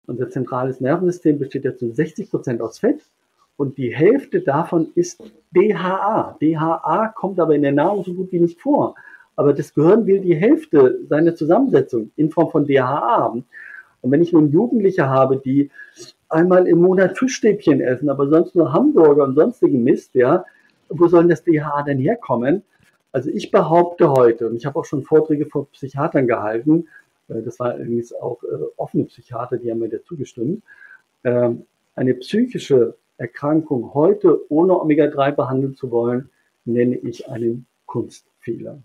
Unser zentrales Nervensystem besteht ja zu 60% aus Fett und die Hälfte davon ist DHA. DHA kommt aber in der Nahrung so gut wie nicht vor. Aber das Gehirn will die Hälfte seiner Zusammensetzung in Form von DHA haben. Und wenn ich nun Jugendliche habe, die einmal im Monat Fischstäbchen essen, aber sonst nur Hamburger und sonstigen Mist, ja, wo soll das DHA denn herkommen? Also ich behaupte heute, und ich habe auch schon Vorträge vor Psychiatern gehalten, das war übrigens auch offene Psychiater, die haben mir dazu gestimmt, eine psychische Erkrankung heute ohne Omega-3 behandeln zu wollen, nenne ich einen Kunstfehler.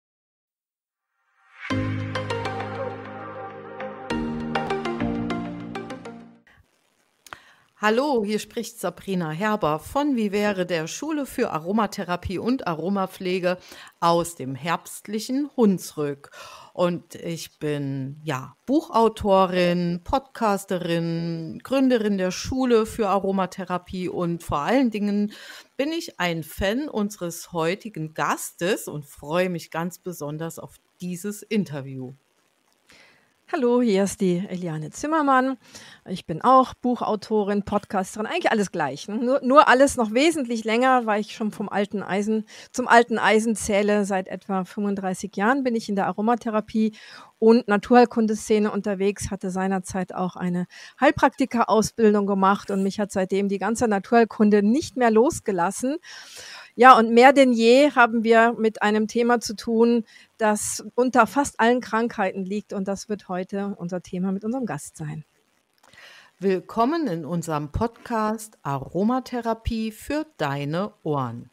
Hallo, hier spricht Sabrina Herber von Vivere, der Schule für Aromatherapie und Aromapflege aus dem herbstlichen Hunsrück. Und ich bin Buchautorin, Podcasterin, Gründerin der Schule für Aromatherapie und vor allen Dingen bin ich ein Fan unseres heutigen Gastes und freue mich ganz besonders auf dieses Interview. Hallo, hier ist die Eliane Zimmermann. Ich bin auch Buchautorin, Podcasterin, eigentlich alles gleich. Ne? Nur alles noch wesentlich länger, weil ich schon zum alten Eisen zähle. Seit etwa 35 Jahren bin ich in der Aromatherapie und Naturheilkundeszene unterwegs, hatte seinerzeit auch eine Heilpraktika-Ausbildung gemacht und mich hat seitdem die ganze Naturheilkunde nicht mehr losgelassen. Ja, und mehr denn je haben wir mit einem Thema zu tun, das unter fast allen Krankheiten liegt. Und das wird heute unser Thema mit unserem Gast sein. Willkommen in unserem Podcast Aromatherapie für deine Ohren.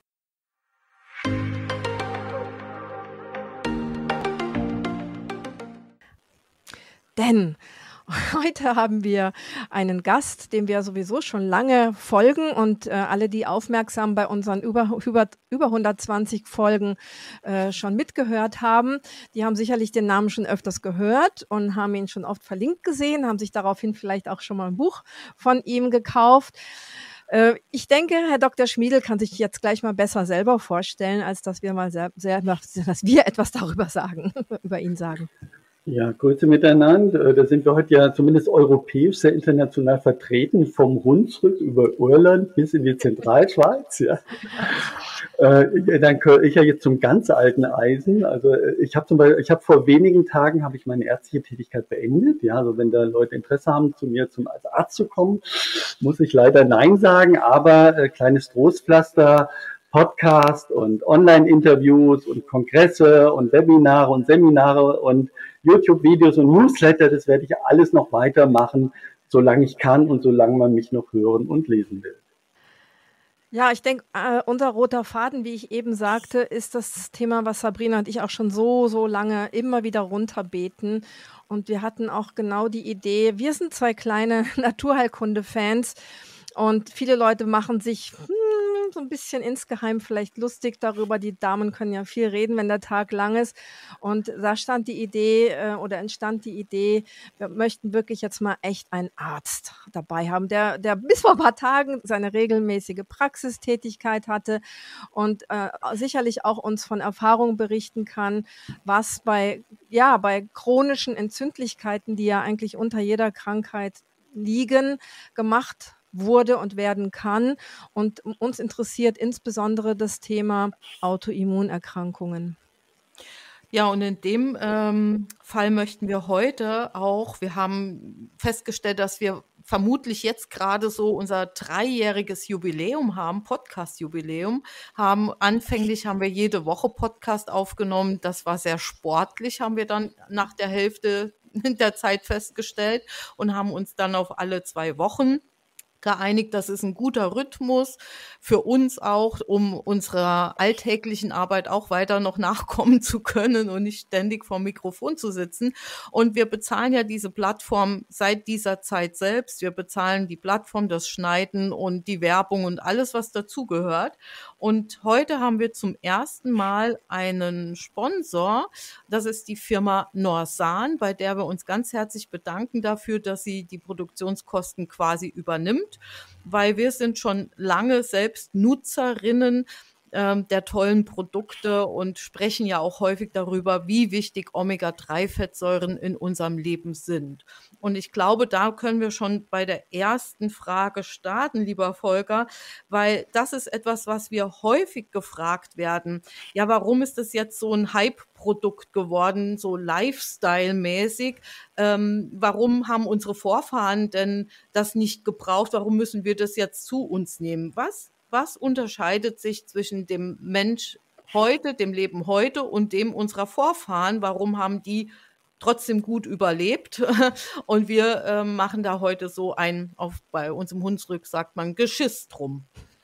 Denn heute haben wir einen Gast, dem wir sowieso schon lange folgen und alle, die aufmerksam bei unseren über 120 Folgen schon mitgehört haben, die haben sicherlich den Namen schon öfters gehört und haben ihn schon oft verlinkt gesehen, haben sich daraufhin vielleicht auch schon mal ein Buch von ihm gekauft. Ich denke, Herr Dr. Schmiedl kann sich jetzt gleich mal besser selber vorstellen, als dass wir mal dass wir etwas darüber sagen, über ihn sagen. Ja, Grüße miteinander. Da sind wir heute ja zumindest europäisch sehr international vertreten, vom Hunsrück über Irland bis in die Zentralschweiz. Ja. Dann gehöre ich ja jetzt zum ganz alten Eisen. Also ich habe vor wenigen Tagen habe ich meine ärztliche Tätigkeit beendet. Ja, also wenn da Leute Interesse haben, zu mir als Arzt zu kommen, muss ich leider Nein sagen. Aber kleines Trostpflaster. Podcast und Online-Interviews und Kongresse und Webinare und Seminare und YouTube-Videos und Newsletter, das werde ich alles noch weitermachen, solange ich kann und solange man mich noch hören und lesen will. Ja, ich denke, unser roter Faden, wie ich eben sagte, ist das Thema, was Sabrina und ich auch schon so lange immer wieder runterbeten. Und wir hatten auch genau die Idee, wir sind zwei kleine Naturheilkunde-Fans und viele Leute machen sich so ein bisschen insgeheim vielleicht lustig darüber. Die Damen können ja viel reden, wenn der Tag lang ist. Und da entstand die Idee, wir möchten wirklich jetzt mal echt einen Arzt dabei haben, der bis vor ein paar Tagen seine regelmäßige Praxistätigkeit hatte und sicherlich auch uns von Erfahrungen berichten kann, was bei chronischen Entzündlichkeiten, die ja eigentlich unter jeder Krankheit liegen, gemacht wurde und werden kann. Und uns interessiert insbesondere das Thema Autoimmunerkrankungen. Ja, und in dem Fall möchten wir heute auch, wir haben festgestellt, dass wir vermutlich jetzt gerade so unser 3-jähriges Jubiläum haben, Podcast-Jubiläum haben. Anfänglich haben wir jede Woche Podcast aufgenommen. Das war sehr sportlich, haben wir dann nach der Hälfte der Zeit festgestellt und haben uns dann auf alle 2 Wochen geeinigt. Das ist ein guter Rhythmus für uns auch, um unserer alltäglichen Arbeit auch weiter noch nachkommen zu können und nicht ständig vor dem Mikrofon zu sitzen. Und wir bezahlen ja diese Plattform seit dieser Zeit selbst. Wir bezahlen die Plattform, das Schneiden und die Werbung und alles, was dazugehört. Und heute haben wir zum ersten Mal einen Sponsor. Das ist die Firma Norsan, bei der wir uns ganz herzlich bedanken dafür, dass sie die Produktionskosten quasi übernimmt, weil wir sind schon lange selbst Nutzerinnen der tollen Produkte und sprechen ja auch häufig darüber, wie wichtig Omega-3-Fettsäuren in unserem Leben sind. Und ich glaube, da können wir schon bei der ersten Frage starten, lieber Volker, weil das ist etwas, was wir häufig gefragt werden. Ja, warum ist das jetzt so ein Hype-Produkt geworden, so Lifestyle-mäßig? Warum haben unsere Vorfahren denn das nicht gebraucht? Warum müssen wir das jetzt zu uns nehmen? Was unterscheidet sich zwischen dem Mensch heute, dem Leben heute und dem unserer Vorfahren? Warum haben die trotzdem gut überlebt? Und wir machen da heute so bei uns im Hunsrück sagt man Geschiss drum.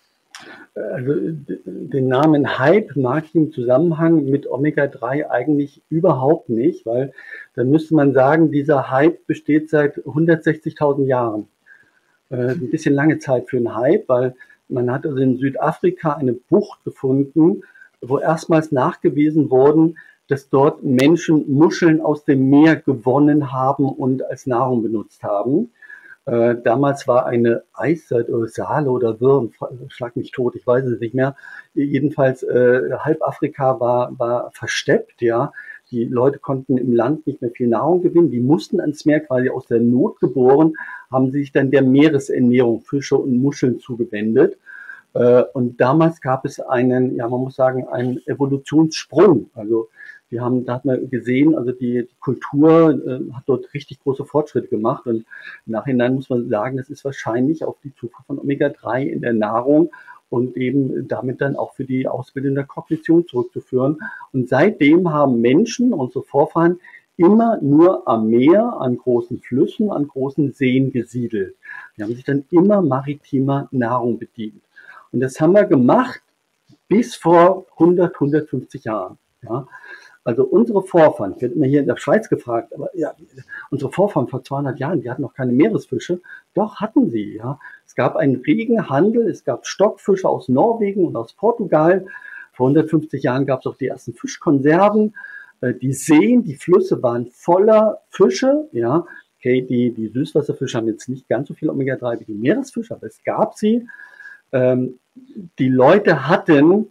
Also den Namen Hype mag ich im Zusammenhang mit Omega-3 eigentlich überhaupt nicht, weil dann müsste man sagen, dieser Hype besteht seit 160.000 Jahren. Ein bisschen lange Zeit für einen Hype, weil man hat also in Südafrika eine Bucht gefunden, wo erstmals nachgewiesen wurden, dass dort Menschen Muscheln aus dem Meer gewonnen haben und als Nahrung benutzt haben. Damals war eine Eiszeit oder Saale oder Würm, schlag mich tot, ich weiß es nicht mehr. Jedenfalls halb Afrika war versteppt, ja. Die Leute konnten im Land nicht mehr viel Nahrung gewinnen. Die mussten ans Meer, quasi aus der Not geboren, haben sich dann der Meeresernährung, Fische und Muscheln zugewendet. Und damals gab es einen, ja, man muss sagen, einen Evolutionssprung. Also da hat man gesehen, also die Kultur hat dort richtig große Fortschritte gemacht. Und im Nachhinein muss man sagen, das ist wahrscheinlich auf die Zufuhr von Omega-3 in der Nahrung und eben damit dann auch für die Ausbildung der Kognition zurückzuführen. Und seitdem haben Menschen, unsere Vorfahren, immer nur am Meer, an großen Flüssen, an großen Seen gesiedelt. Die haben sich dann immer maritimer Nahrung bedient. Und das haben wir gemacht bis vor 150 Jahren. Ja. Also unsere Vorfahren, ich werde immer hier in der Schweiz gefragt, aber ja, unsere Vorfahren vor 200 Jahren, die hatten noch keine Meeresfische. Doch, hatten sie. Ja. Es gab einen regen Handel, es gab Stockfische aus Norwegen und aus Portugal. Vor 150 Jahren gab es auch die ersten Fischkonserven. Die Seen, die Flüsse waren voller Fische. Ja. Okay, die Süßwasserfische haben jetzt nicht ganz so viel Omega-3 wie die Meeresfische, aber es gab sie. Die Leute hatten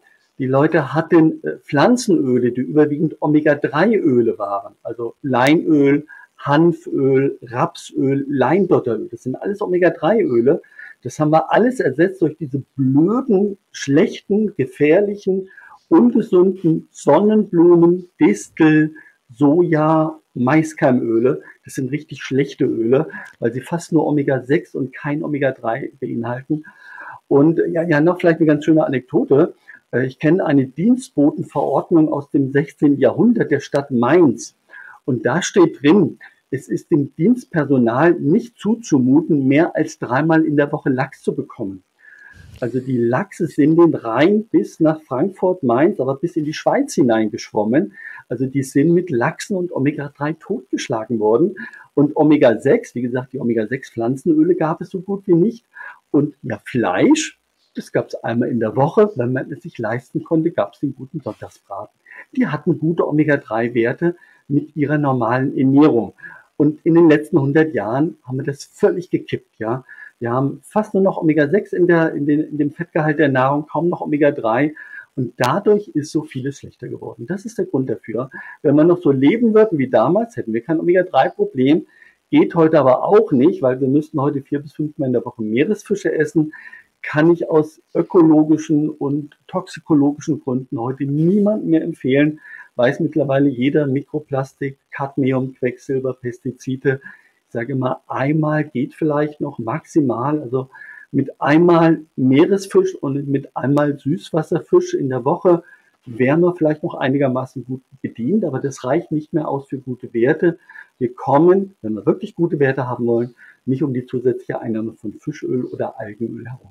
Pflanzenöle, die überwiegend Omega-3-Öle waren. Also Leinöl, Hanföl, Rapsöl, Leindotteröl. Das sind alles Omega-3-Öle. Das haben wir alles ersetzt durch diese blöden, schlechten, gefährlichen, ungesunden Sonnenblumen, Distel, Soja, Maiskeimöle. Das sind richtig schlechte Öle, weil sie fast nur Omega-6 und kein Omega-3 beinhalten. Und ja, noch vielleicht eine ganz schöne Anekdote. Ich kenne eine Dienstbotenverordnung aus dem 16. Jahrhundert der Stadt Mainz. Und da steht drin, es ist dem Dienstpersonal nicht zuzumuten, mehr als 3-mal in der Woche Lachs zu bekommen. Also die Lachse sind den Rhein bis nach Frankfurt, Mainz, aber bis in die Schweiz hineingeschwommen. Also die sind mit Lachsen und Omega-3 totgeschlagen worden. Und Omega-6, wie gesagt, die Omega-6-Pflanzenöle gab es so gut wie nicht. Und ja, Fleisch, das gab es einmal in der Woche. Wenn man es sich leisten konnte, gab es den guten Sonntagsbraten. Die hatten gute Omega-3-Werte mit ihrer normalen Ernährung. Und in den letzten 100 Jahren haben wir das völlig gekippt, ja. Wir haben fast nur noch Omega-6 in dem Fettgehalt der Nahrung, kaum noch Omega-3. Und dadurch ist so vieles schlechter geworden. Das ist der Grund dafür. Wenn man noch so leben würde wie damals, hätten wir kein Omega-3-Problem. Geht heute aber auch nicht, weil wir müssten heute 4 bis 5 Mal in der Woche Meeresfische essen. Kann ich aus ökologischen und toxikologischen Gründen heute niemandem mehr empfehlen. Weiß mittlerweile jeder, Mikroplastik, Cadmium, Quecksilber, Pestizide. Ich sage immer, einmal geht vielleicht noch maximal. Also mit einmal Meeresfisch und mit einmal Süßwasserfisch in der Woche wären wir vielleicht noch einigermaßen gut bedient, aber das reicht nicht mehr aus für gute Werte. Wir kommen, wenn wir wirklich gute Werte haben wollen, nicht um die zusätzliche Einnahme von Fischöl oder Algenöl herum.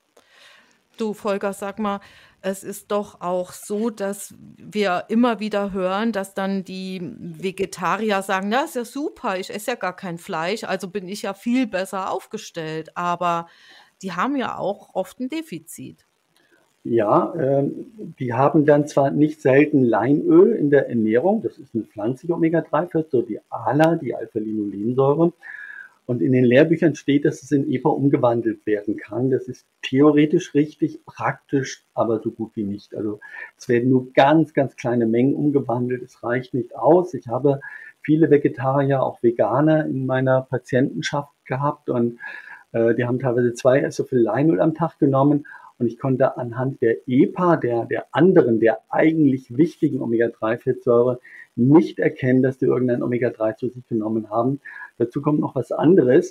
Du, Volker, sag mal, es ist doch auch so, dass wir immer wieder hören, dass dann die Vegetarier sagen, das ist ja super, ich esse ja gar kein Fleisch, also bin ich ja viel besser aufgestellt. Aber die haben ja auch oft ein Defizit. Ja, die haben dann zwar nicht selten Leinöl in der Ernährung, das ist eine pflanzliche Omega-3-Fett, so die ALA, die Alpha-Linolensäure. Und in den Lehrbüchern steht, dass es in EPA umgewandelt werden kann. Das ist theoretisch richtig, praktisch aber so gut wie nicht. Also es werden nur ganz, ganz kleine Mengen umgewandelt. Es reicht nicht aus. Ich habe viele Vegetarier, auch Veganer in meiner Patientenschaft gehabt und die haben teilweise 2 Esslöffel Leinöl am Tag genommen. Und ich konnte anhand der EPA, der anderen, der eigentlich wichtigen Omega-3-Fettsäure, nicht erkennen, dass die irgendein Omega-3 zu sich genommen haben. Dazu kommt noch was anderes.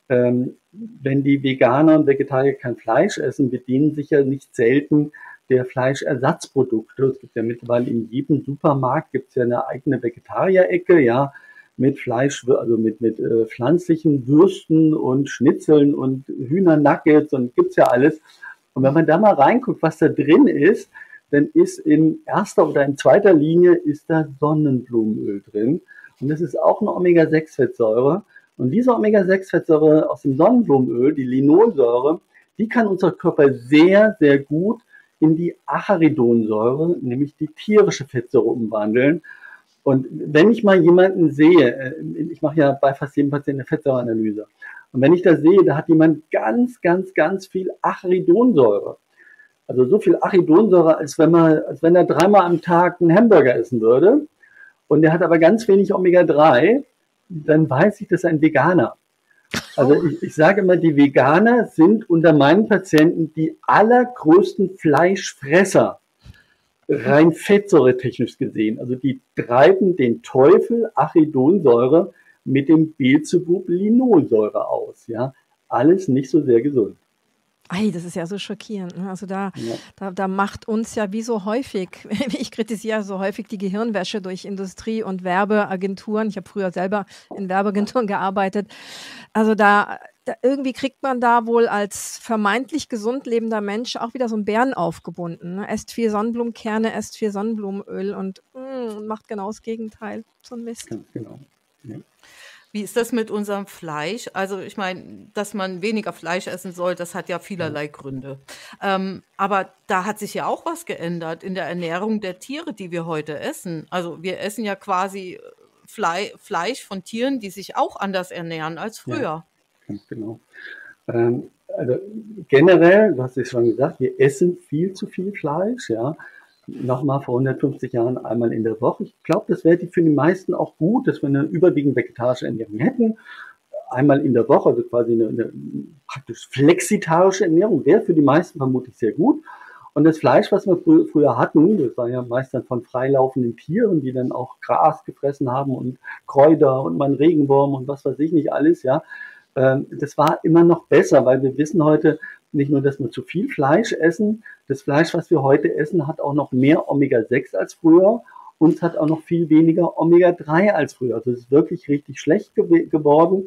Wenn die Veganer und Vegetarier kein Fleisch essen, bedienen sich ja nicht selten der Fleischersatzprodukte. Es gibt ja mittlerweile in jedem Supermarkt gibt's ja eine eigene Vegetarier-Ecke, ja, mit Fleisch, also mit pflanzlichen Würsten und Schnitzeln und Hühnernuggets und gibt's ja alles. Und wenn man da mal reinguckt, was da drin ist, dann ist in erster oder in zweiter Linie ist da Sonnenblumenöl drin. Und das ist auch eine Omega-6-Fettsäure. Und diese Omega-6-Fettsäure aus dem Sonnenblumenöl, die Linolsäure, die kann unser Körper sehr, sehr gut in die Acharidonsäure, nämlich die tierische Fettsäure, umwandeln. Und wenn ich mal jemanden sehe, ich mache ja bei fast jedem Patienten eine Fettsäureanalyse, und wenn ich da sehe, da hat jemand ganz, ganz, ganz viel Acharidonsäure. Also so viel Acharidonsäure, als wenn er 3-mal am Tag einen Hamburger essen würde. Und der hat aber ganz wenig Omega-3, dann weiß ich, das ist ein Veganer. Also ich sage immer, die Veganer sind unter meinen Patienten die allergrößten Fleischfresser, rein fettsäuretechnisch gesehen. Also die treiben den Teufel Arachidonsäure mit dem Beelzebub Linolsäure aus. Ja? Alles nicht so sehr gesund. Ei, das ist ja so schockierend. Ne? Also Ja. da macht uns ja wie so häufig, ich kritisiere so häufig die Gehirnwäsche durch Industrie- und Werbeagenturen. Ich habe früher selber in Werbeagenturen gearbeitet. Also da irgendwie kriegt man da wohl als vermeintlich gesund lebender Mensch auch wieder so einen Bären aufgebunden. Ne? Esst viel Sonnenblumenkerne, esst viel Sonnenblumenöl und macht genau das Gegenteil. So ein Mist. Ganz genau. Ja. Wie ist das mit unserem Fleisch? Also ich meine, dass man weniger Fleisch essen soll, das hat ja vielerlei Gründe. Aber da hat sich ja auch was geändert in der Ernährung der Tiere, die wir heute essen. Also wir essen ja quasi Fleisch von Tieren, die sich auch anders ernähren als früher. Ganz genau. Also generell, du hast es schon gesagt, wir essen viel zu viel Fleisch, ja. Nochmal vor 150 Jahren einmal in der Woche. Ich glaube, das wäre für die meisten auch gut, dass wir eine überwiegend vegetarische Ernährung hätten. Einmal in der Woche, also quasi eine praktisch flexitarische Ernährung, wäre für die meisten vermutlich sehr gut. Und das Fleisch, was wir früher hatten, das war ja meist dann von freilaufenden Tieren, die dann auch Gras gefressen haben und Kräuter und mal einen Regenwurm und was weiß ich nicht alles, ja. Das war immer noch besser, weil wir wissen heute nicht nur, dass wir zu viel Fleisch essen. Das Fleisch, was wir heute essen, hat auch noch mehr Omega-6 als früher und es hat auch noch viel weniger Omega-3 als früher. Also es ist wirklich richtig schlecht geworden.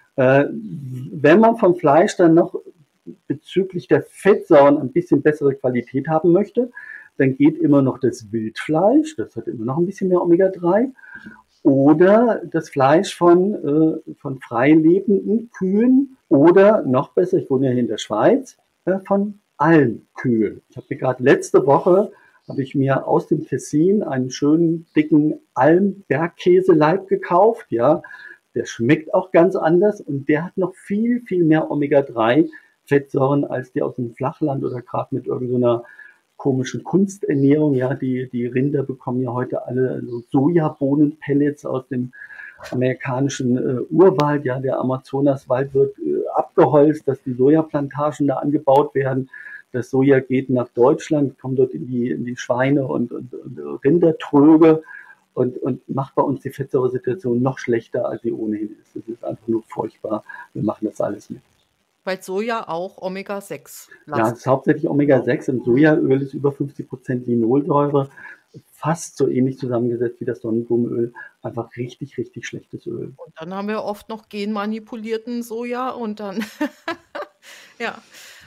Wenn man vom Fleisch dann noch bezüglich der Fettsäuren ein bisschen bessere Qualität haben möchte, dann geht immer noch das Wildfleisch, das hat immer noch ein bisschen mehr Omega-3. Oder das Fleisch von freilebenden Kühen oder noch besser, ich wohne ja hier in der Schweiz, von Almkühen. Ich habe mir gerade letzte Woche, habe ich mir aus dem Tessin einen schönen, dicken Almbergkäseleib gekauft. Ja, der schmeckt auch ganz anders und der hat noch viel, viel mehr Omega-3-Fettsäuren als die aus dem Flachland oder gerade mit irgendeiner komischen Kunsternährung. Ja, die Rinder bekommen ja heute alle so Sojabohnenpellets aus dem amerikanischen Urwald. Ja, der Amazonaswald wird abgeholzt, dass die Sojaplantagen da angebaut werden. Das Soja geht nach Deutschland, kommt dort in die Schweine- und Rindertröge und macht bei uns die Fettsäuresituation noch schlechter, als sie ohnehin ist. Das ist einfach nur furchtbar. Wir machen das alles mit. Weil Soja auch Omega-6 Ja, es ist hauptsächlich Omega-6. Im Sojaöl ist über 50% Linolsäure, fast so ähnlich zusammengesetzt wie das Sonnenblumenöl. Einfach richtig, richtig schlechtes Öl. Und dann haben wir oft noch genmanipulierten Soja und dann, ja.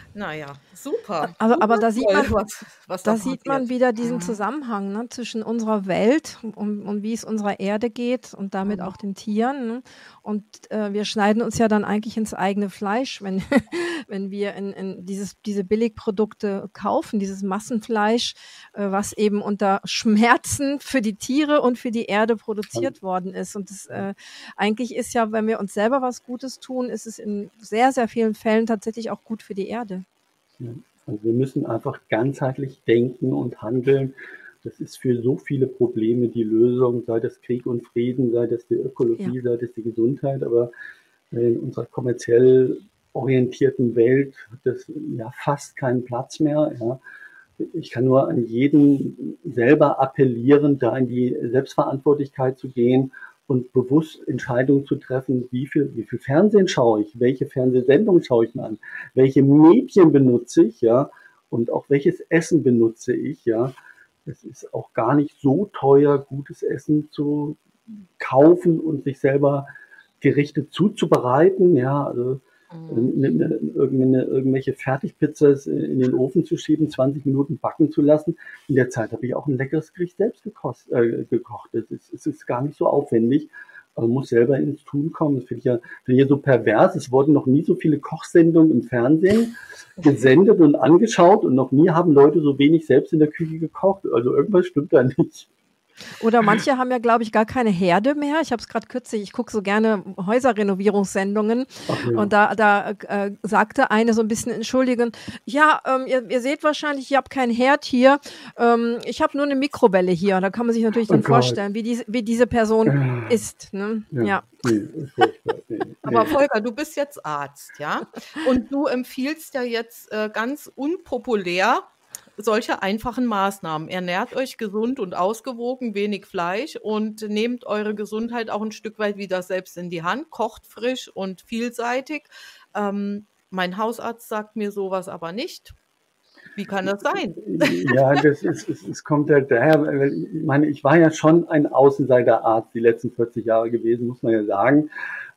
Naja, super. Aber Super da sieht toll, man, was da da sieht man passiert. wieder diesen Mhm. Zusammenhang, ne, zwischen unserer Welt und wie es unserer Erde geht und damit Mhm. auch den Tieren. Ne? Und wir schneiden uns ja dann eigentlich ins eigene Fleisch, wenn, wenn wir diese Billigprodukte kaufen, dieses Massenfleisch, was eben unter Schmerzen für die Tiere und für die Erde produziert worden ist. Und das eigentlich ist ja, wenn wir uns selber was Gutes tun, ist es in sehr, sehr vielen Fällen tatsächlich auch gut für die Erde. Ja. Also wir müssen einfach ganzheitlich denken und handeln. Das ist für so viele Probleme die Lösung, sei das Krieg und Frieden, sei das die Ja. Ökologie, sei das die Gesundheit. Aber in unserer kommerziell orientierten Welt hat das ja fast keinen Platz mehr. Ja. Ich kann nur an jeden selber appellieren, da in die Selbstverantwortlichkeit zu gehen und bewusst Entscheidungen zu treffen, wie viel Fernsehen schaue ich, welche Fernsehsendungen schaue ich mir an, welche Medien benutze ich, ja, und auch welches Essen benutze ich, ja. Es ist auch gar nicht so teuer, gutes Essen zu kaufen und sich selber Gerichte zuzubereiten, ja, also Mhm. irgendwelche Fertigpizzas in den Ofen zu schieben, 20 Minuten backen zu lassen. In der Zeit habe ich auch ein leckeres Gericht selbst gekocht. Es ist gar nicht so aufwendig. Man muss selber ins Tun kommen. Das finde ich ja so pervers. Es wurden noch nie so viele Kochsendungen im Fernsehen gesendet und angeschaut und noch nie haben Leute so wenig selbst in der Küche gekocht. Also irgendwas stimmt da nicht. Oder manche haben ja, glaube ich, gar keine Herde mehr. Ich habe es gerade kürzlich, ich gucke so gerne Häuserrenovierungssendungen Ach ja. und da sagte eine so ein bisschen entschuldigend, ja, ihr seht wahrscheinlich, ihr habt keinen Herd hier, ich habe nur eine Mikrowelle hier. Und da kann man sich natürlich Oh dann Gott. vorstellen, wie diese Person Ja, ist. Ne? ja, Ja. nee, furchtbar. Nee, Aber nee. Volker, du bist jetzt Arzt, ja? Und du empfiehlst ja jetzt ganz unpopulär solche einfachen Maßnahmen. Ernährt euch gesund und ausgewogen, wenig Fleisch und nehmt eure Gesundheit auch ein Stück weit wieder selbst in die Hand, kocht frisch und vielseitig. Mein Hausarzt sagt mir sowas aber nicht. Wie kann das sein? Ja, es kommt halt daher, weil ich meine, ich war ja schon ein Außenseiterarzt die letzten 40 Jahre gewesen, muss man ja sagen.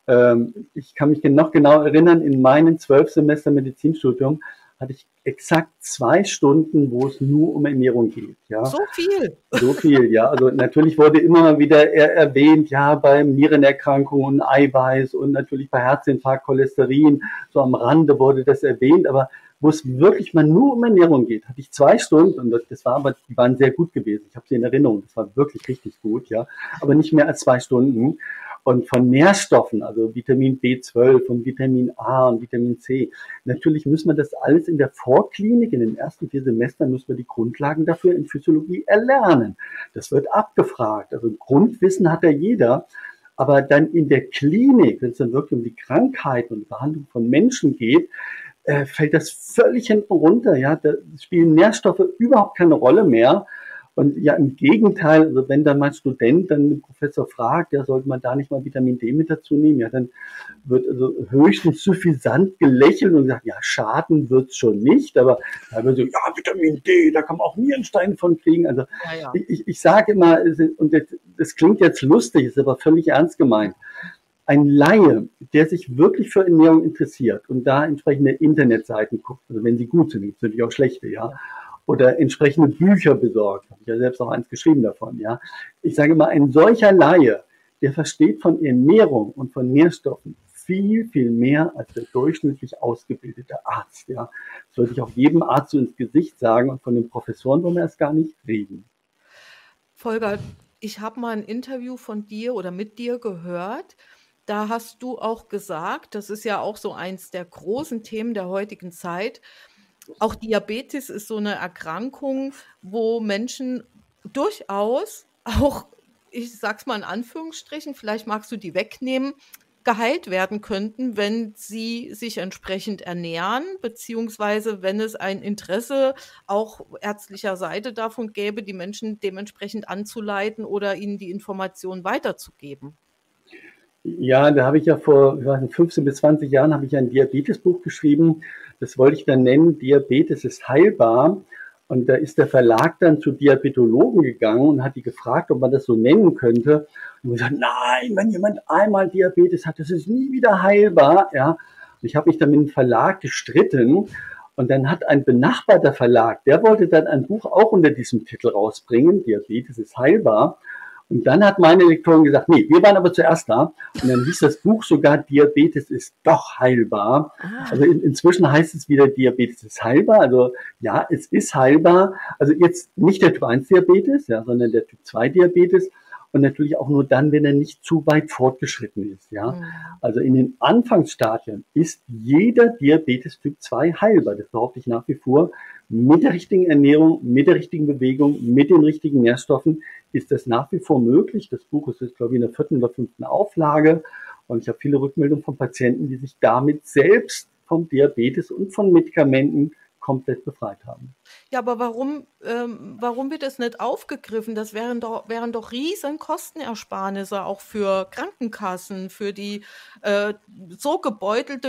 Ich kann mich noch genau erinnern, in meinen 12 Semester Medizinstudium hatte ich exakt 2 Stunden, wo es nur um Ernährung geht. Ja, So viel. so viel, ja. Also natürlich wurde immer mal wieder erwähnt, ja, bei Nierenerkrankungen Eiweiß und natürlich bei Herzinfarkt Cholesterin, so am Rande wurde das erwähnt, aber wo es wirklich mal nur um Ernährung geht, hatte ich 2 Stunden und das war aber, die waren sehr gut gewesen. Ich habe sie in Erinnerung, das war wirklich richtig gut, ja, aber nicht mehr als 2 Stunden. Und von Nährstoffen, also Vitamin B12 und Vitamin A und Vitamin C. Natürlich müssen wir das alles in der Vorklinik, in den ersten 4 Semestern müssen wir die Grundlagen dafür in Physiologie erlernen. Das wird abgefragt. Also Grundwissen hat ja jeder. Aber dann in der Klinik, wenn es dann wirklich um die Krankheit und die Behandlung von Menschen geht, fällt das völlig hinten runter. Ja, da spielen Nährstoffe überhaupt keine Rolle mehr. Und ja, im Gegenteil, also wenn dann mein Student dann den Professor fragt, ja, sollte man da nicht mal Vitamin D mit dazu nehmen, ja, dann wird also höchstens suffisant gelächelt und gesagt, ja, schaden wird's schon nicht, aber da wird so, ja, Vitamin D, da kann man auch Nierensteine von kriegen. Also Ja, ja. ich sage immer, und das klingt jetzt lustig, ist aber völlig ernst gemeint. Ein Laie, der sich wirklich für Ernährung interessiert und da entsprechende Internetseiten guckt, also wenn sie gut sind, gibt es natürlich auch schlechte, ja, oder entsprechende Bücher besorgt. Habe ich ja selbst auch eins geschrieben davon, ja. Ich sage mal, ein solcher Laie, der versteht von Ernährung und von Nährstoffen viel, viel mehr als der durchschnittlich ausgebildete Arzt, ja. Das würde ich auch jedem Arzt so ins Gesicht sagen und von den Professoren wollen wir erst gar nicht reden. Volker, ich habe mal ein Interview von dir oder mit dir gehört. Da hast du auch gesagt, das ist ja auch so eins der großen Themen der heutigen Zeit. Auch Diabetes ist so eine Erkrankung, wo Menschen durchaus auch, ich sag's mal in Anführungsstrichen, vielleicht magst du die wegnehmen, geheilt werden könnten, wenn sie sich entsprechend ernähren, beziehungsweise wenn es ein Interesse auch ärztlicher Seite davon gäbe, die Menschen dementsprechend anzuleiten oder ihnen die Informationen weiterzugeben. Ja, da habe ich ja vor, ich weiß nicht, 15 bis 20 Jahren habe ich ein Diabetesbuch geschrieben. Das wollte ich dann nennen, Diabetes ist heilbar. Und da ist der Verlag dann zu Diabetologen gegangen und hat die gefragt, ob man das so nennen könnte. Und gesagt, nein, wenn jemand einmal Diabetes hat, das ist nie wieder heilbar. Ja, und ich habe mich dann mit dem Verlag gestritten. Und dann hat ein benachbarter Verlag, der wollte dann ein Buch auch unter diesem Titel rausbringen, Diabetes ist heilbar. Und dann hat meine Lektorin gesagt, nee, wir waren aber zuerst da. Und dann hieß das Buch sogar, Diabetes ist doch heilbar. Also inzwischen heißt es wieder, Diabetes ist heilbar. Also ja, es ist heilbar. Also jetzt nicht der Typ-1-Diabetes, ja, sondern der Typ-2-Diabetes. Und natürlich auch nur dann, wenn er nicht zu weit fortgeschritten ist. Ja. Also in den Anfangsstadien ist jeder Diabetes Typ 2 heilbar. Das behaupte ich nach wie vor. Mit der richtigen Ernährung, mit der richtigen Bewegung, mit den richtigen Nährstoffen ist das nach wie vor möglich. Das Buch ist jetzt, glaube ich, in der 4. oder 5. Auflage. Und ich habe viele Rückmeldungen von Patienten, die sich damit selbst vom Diabetes und von Medikamenten komplett befreit haben. Ja, aber warum wird das nicht aufgegriffen? Das wären doch riesen Kostenersparnisse auch für Krankenkassen, für die so gebeutelte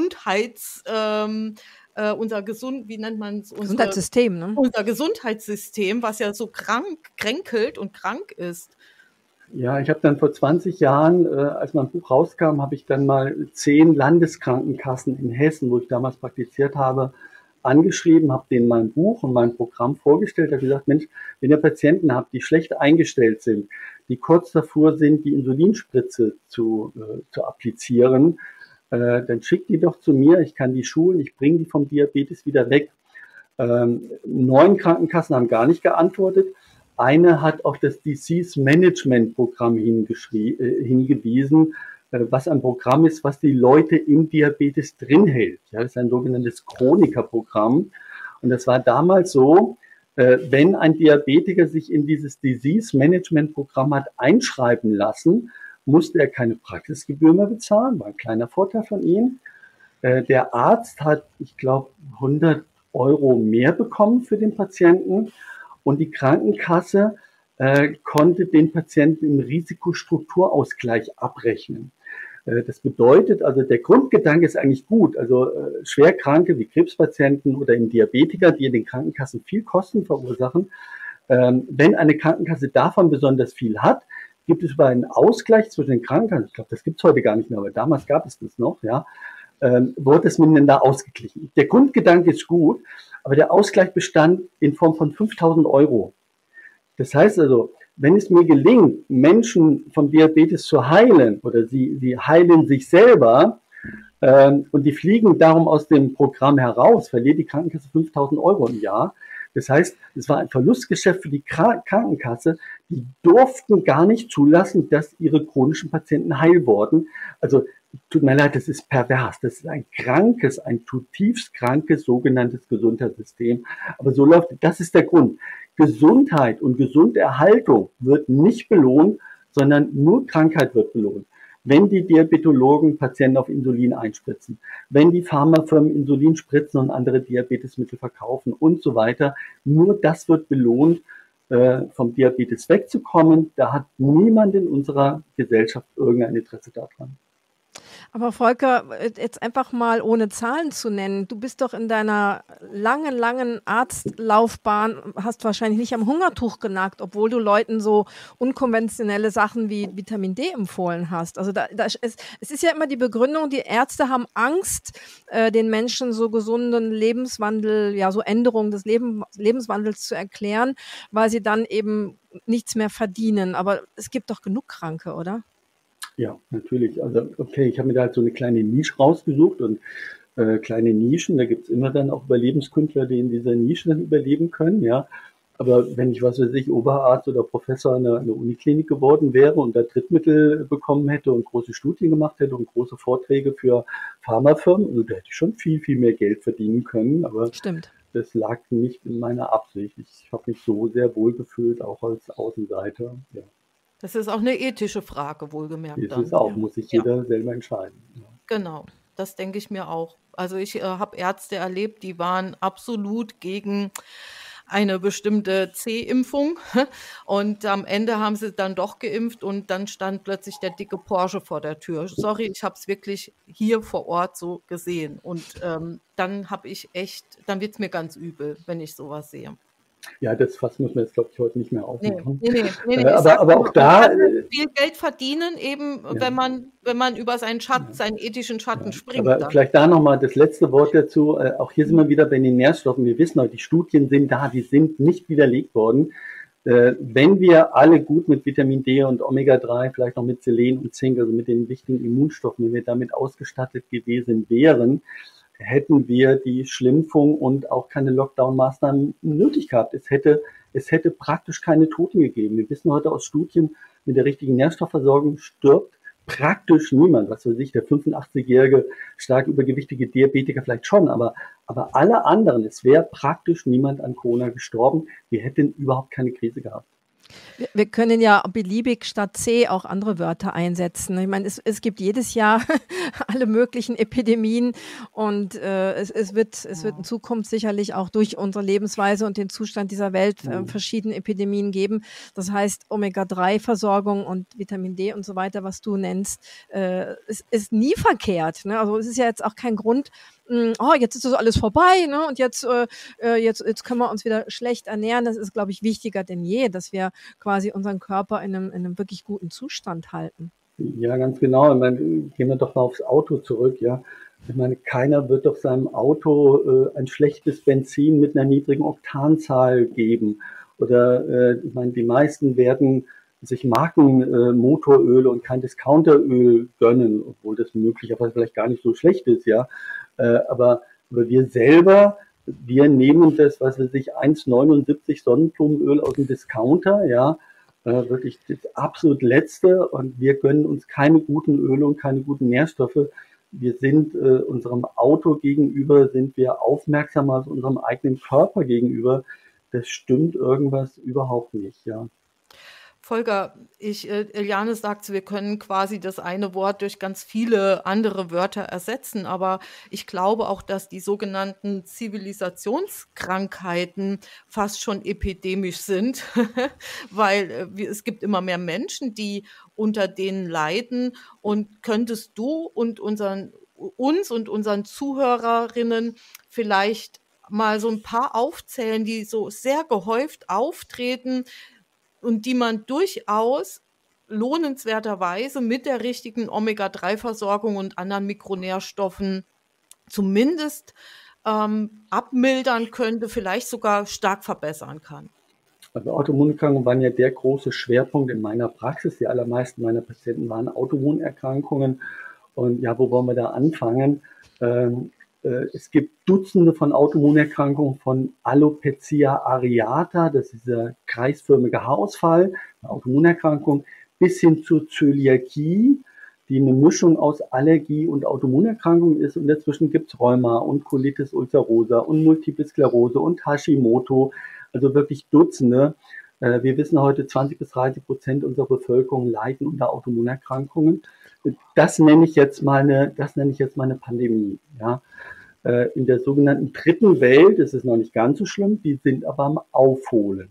wie nennt man es? Gesundheitssystem, ne? Unser Gesundheitssystem, was ja so kränkelt und krank ist. Ja, ich habe dann vor 20 Jahren, als mein Buch rauskam, habe ich dann mal 10 Landeskrankenkassen in Hessen, wo ich damals praktiziert habe, angeschrieben, habe denen mein Buch und mein Programm vorgestellt, habe gesagt, Mensch, wenn ihr Patienten habt, die schlecht eingestellt sind, die kurz davor sind, die Insulinspritze zu applizieren, dann schickt die doch zu mir, ich kann die schulen, ich bringe die vom Diabetes wieder weg. 9 Krankenkassen haben gar nicht geantwortet. Eine hat auf das Disease Management Programm hingewiesen, was ein Programm ist, was die Leute im Diabetes drin hält. Ja, das ist ein sogenanntes Chronikerprogramm. Und das war damals so, wenn ein Diabetiker sich in dieses Disease Management Programm hat einschreiben lassen, musste er keine Praxisgebühr mehr bezahlen, war ein kleiner Vorteil von ihm. Der Arzt hat, ich glaube, 100 € mehr bekommen für den Patienten und die Krankenkasse konnte den Patienten im Risikostrukturausgleich abrechnen. Das bedeutet, also der Grundgedanke ist eigentlich gut. Also Schwerkranke wie Krebspatienten oder eben Diabetiker, die in den Krankenkassen viel Kosten verursachen, wenn eine Krankenkasse davon besonders viel hat, gibt es über einen Ausgleich zwischen den Krankenkassen, ich glaube, das gibt es heute gar nicht mehr, aber damals gab es das noch, ja, wurde es miteinander ausgeglichen. Der Grundgedanke ist gut, aber der Ausgleich bestand in Form von 5.000 €. Das heißt also, wenn es mir gelingt, Menschen vom Diabetes zu heilen oder sie heilen sich selber und die fliegen darum aus dem Programm heraus, verliert die Krankenkasse 5.000 € im Jahr. Das heißt, es war ein Verlustgeschäft für die Krankenkasse. Die durften gar nicht zulassen, dass ihre chronischen Patienten heil wurden. Also tut mir leid, das ist pervers. Das ist ein zutiefst krankes sogenanntes Gesundheitssystem. Aber so läuft, das ist der Grund. Gesundheit und Gesunderhaltung wird nicht belohnt, sondern nur Krankheit wird belohnt. Wenn die Diabetologen Patienten auf Insulin einspritzen, wenn die Pharmafirmen Insulin spritzen und andere Diabetesmittel verkaufen und so weiter, nur das wird belohnt, vom Diabetes wegzukommen. Da hat niemand in unserer Gesellschaft irgendein Interesse daran. Aber Volker, jetzt einfach mal ohne Zahlen zu nennen, du bist doch in deiner langen Arztlaufbahn, hast wahrscheinlich nicht am Hungertuch genagt, obwohl du Leuten so unkonventionelle Sachen wie Vitamin D empfohlen hast. Also es ist ja immer die Begründung, die Ärzte haben Angst, den Menschen so gesunden Lebenswandel, ja so Änderungen des Lebenswandels zu erklären, weil sie dann eben nichts mehr verdienen. Aber es gibt doch genug Kranke, oder? Ja, natürlich. Also okay, ich habe mir da halt so eine kleine Nische rausgesucht und kleine Nischen, da gibt's immer dann auch Überlebenskünstler, die in dieser Nische dann überleben können, ja. Aber wenn ich, was weiß ich, Oberarzt oder Professor an einer Uniklinik geworden wäre und da Drittmittel bekommen hätte und große Studien gemacht hätte und große Vorträge für Pharmafirmen, also da hätte ich schon viel, viel mehr Geld verdienen können. Aber Stimmt. Das lag nicht in meiner Absicht. Ich habe mich so sehr wohl gefühlt, auch als Außenseiter. Ja. Das ist auch eine ethische Frage, wohlgemerkt Das dann. ist auch, muss sich jeder selber entscheiden. Ja. Genau, das denke ich mir auch. Also ich habe Ärzte erlebt, die waren absolut gegen eine bestimmte C-Impfung und am Ende haben sie dann doch geimpft und dann stand plötzlich der dicke Porsche vor der Tür. Sorry, ich habe es wirklich hier vor Ort so gesehen und dann wird es mir ganz übel, wenn ich sowas sehe. Ja, das Fass muss man jetzt, glaube ich, heute nicht mehr Nee, aufmachen. nee. Aber auch Man da, kann viel Geld verdienen, eben, wenn man über seinen ethischen Schatten springt. aber Dann. vielleicht da nochmal das letzte Wort dazu. Auch hier sind wir wieder bei den Nährstoffen. Wir wissen heute, die Studien sind da, die sind nicht widerlegt worden. Wenn wir alle gut mit Vitamin D und Omega-3, vielleicht noch mit Selen und Zink, also mit den wichtigen Immunstoffen, wenn wir damit ausgestattet gewesen wären, hätten wir die Schlimpfung und auch keine Lockdown-Maßnahmen nötig gehabt. Es hätte praktisch keine Toten gegeben. Wir wissen heute aus Studien, mit der richtigen Nährstoffversorgung stirbt praktisch niemand. Was weiß ich, der 85-jährige, stark übergewichtige Diabetiker vielleicht schon, aber alle anderen, es wäre praktisch niemand an Corona gestorben. Wir hätten überhaupt keine Krise gehabt. Wir können ja beliebig statt C auch andere Wörter einsetzen. Ich meine, es gibt jedes Jahr alle möglichen Epidemien und es wird in Zukunft sicherlich auch durch unsere Lebensweise und den Zustand dieser Welt verschiedene Epidemien geben. Das heißt, Omega-3-Versorgung und Vitamin D und so weiter, was du nennst, ist nie verkehrt. Ne? Also es ist ja jetzt auch kein Grund, jetzt ist das alles vorbei, ne? Und jetzt können wir uns wieder schlecht ernähren. Das ist, glaube ich, wichtiger denn je, dass wir quasi unseren Körper in einem wirklich guten Zustand halten. Ja, ganz genau. Ich meine, gehen wir doch mal aufs Auto zurück, ja. Ich meine, keiner wird doch seinem Auto ein schlechtes Benzin mit einer niedrigen Oktanzahl geben. Oder ich meine, die meisten werden sich Markenmotoröl und kein Discounteröl gönnen, obwohl das möglicherweise vielleicht gar nicht so schlecht ist, ja. Aber wir selber, wir nehmen das, was weiß ich, 1,79 Sonnenblumenöl aus dem Discounter, ja, wirklich das absolut Letzte, und wir gönnen uns keine guten Öle und keine guten Nährstoffe. Wir sind unserem Auto gegenüber, sind wir aufmerksamer als unserem eigenen Körper gegenüber. Das stimmt irgendwas überhaupt nicht, ja. Volker, Eliane sagt, wir können quasi das eine Wort durch ganz viele andere Wörter ersetzen, aber ich glaube auch, dass die sogenannten Zivilisationskrankheiten fast schon epidemisch sind, weil es gibt immer mehr Menschen, die unter denen leiden. Und könntest du und uns und unseren Zuhörerinnen vielleicht mal so ein paar aufzählen, die so sehr gehäuft auftreten und die man durchaus lohnenswerterweise mit der richtigen Omega-3-Versorgung und anderen Mikronährstoffen zumindest abmildern könnte, vielleicht sogar stark verbessern kann? Also Autoimmunerkrankungen waren ja der große Schwerpunkt in meiner Praxis. Die allermeisten meiner Patienten waren Autoimmunerkrankungen. Und ja, wo wollen wir da anfangen? Es gibt Dutzende von Autoimmunerkrankungen, von Alopecia areata, das ist dieser kreisförmige Haarausfall, eine Autoimmunerkrankung, bis hin zur Zöliakie, die eine Mischung aus Allergie und Autoimmunerkrankung ist. Und dazwischen gibt es Rheuma und Colitis ulcerosa und Multiple Sklerose und Hashimoto, also wirklich Dutzende. Wir wissen heute, 20-30% unserer Bevölkerung leiden unter Autoimmunerkrankungen. Das nenne ich jetzt mal eine Pandemie. Ja. In der sogenannten dritten Welt ist es noch nicht ganz so schlimm, die sind aber am Aufholen.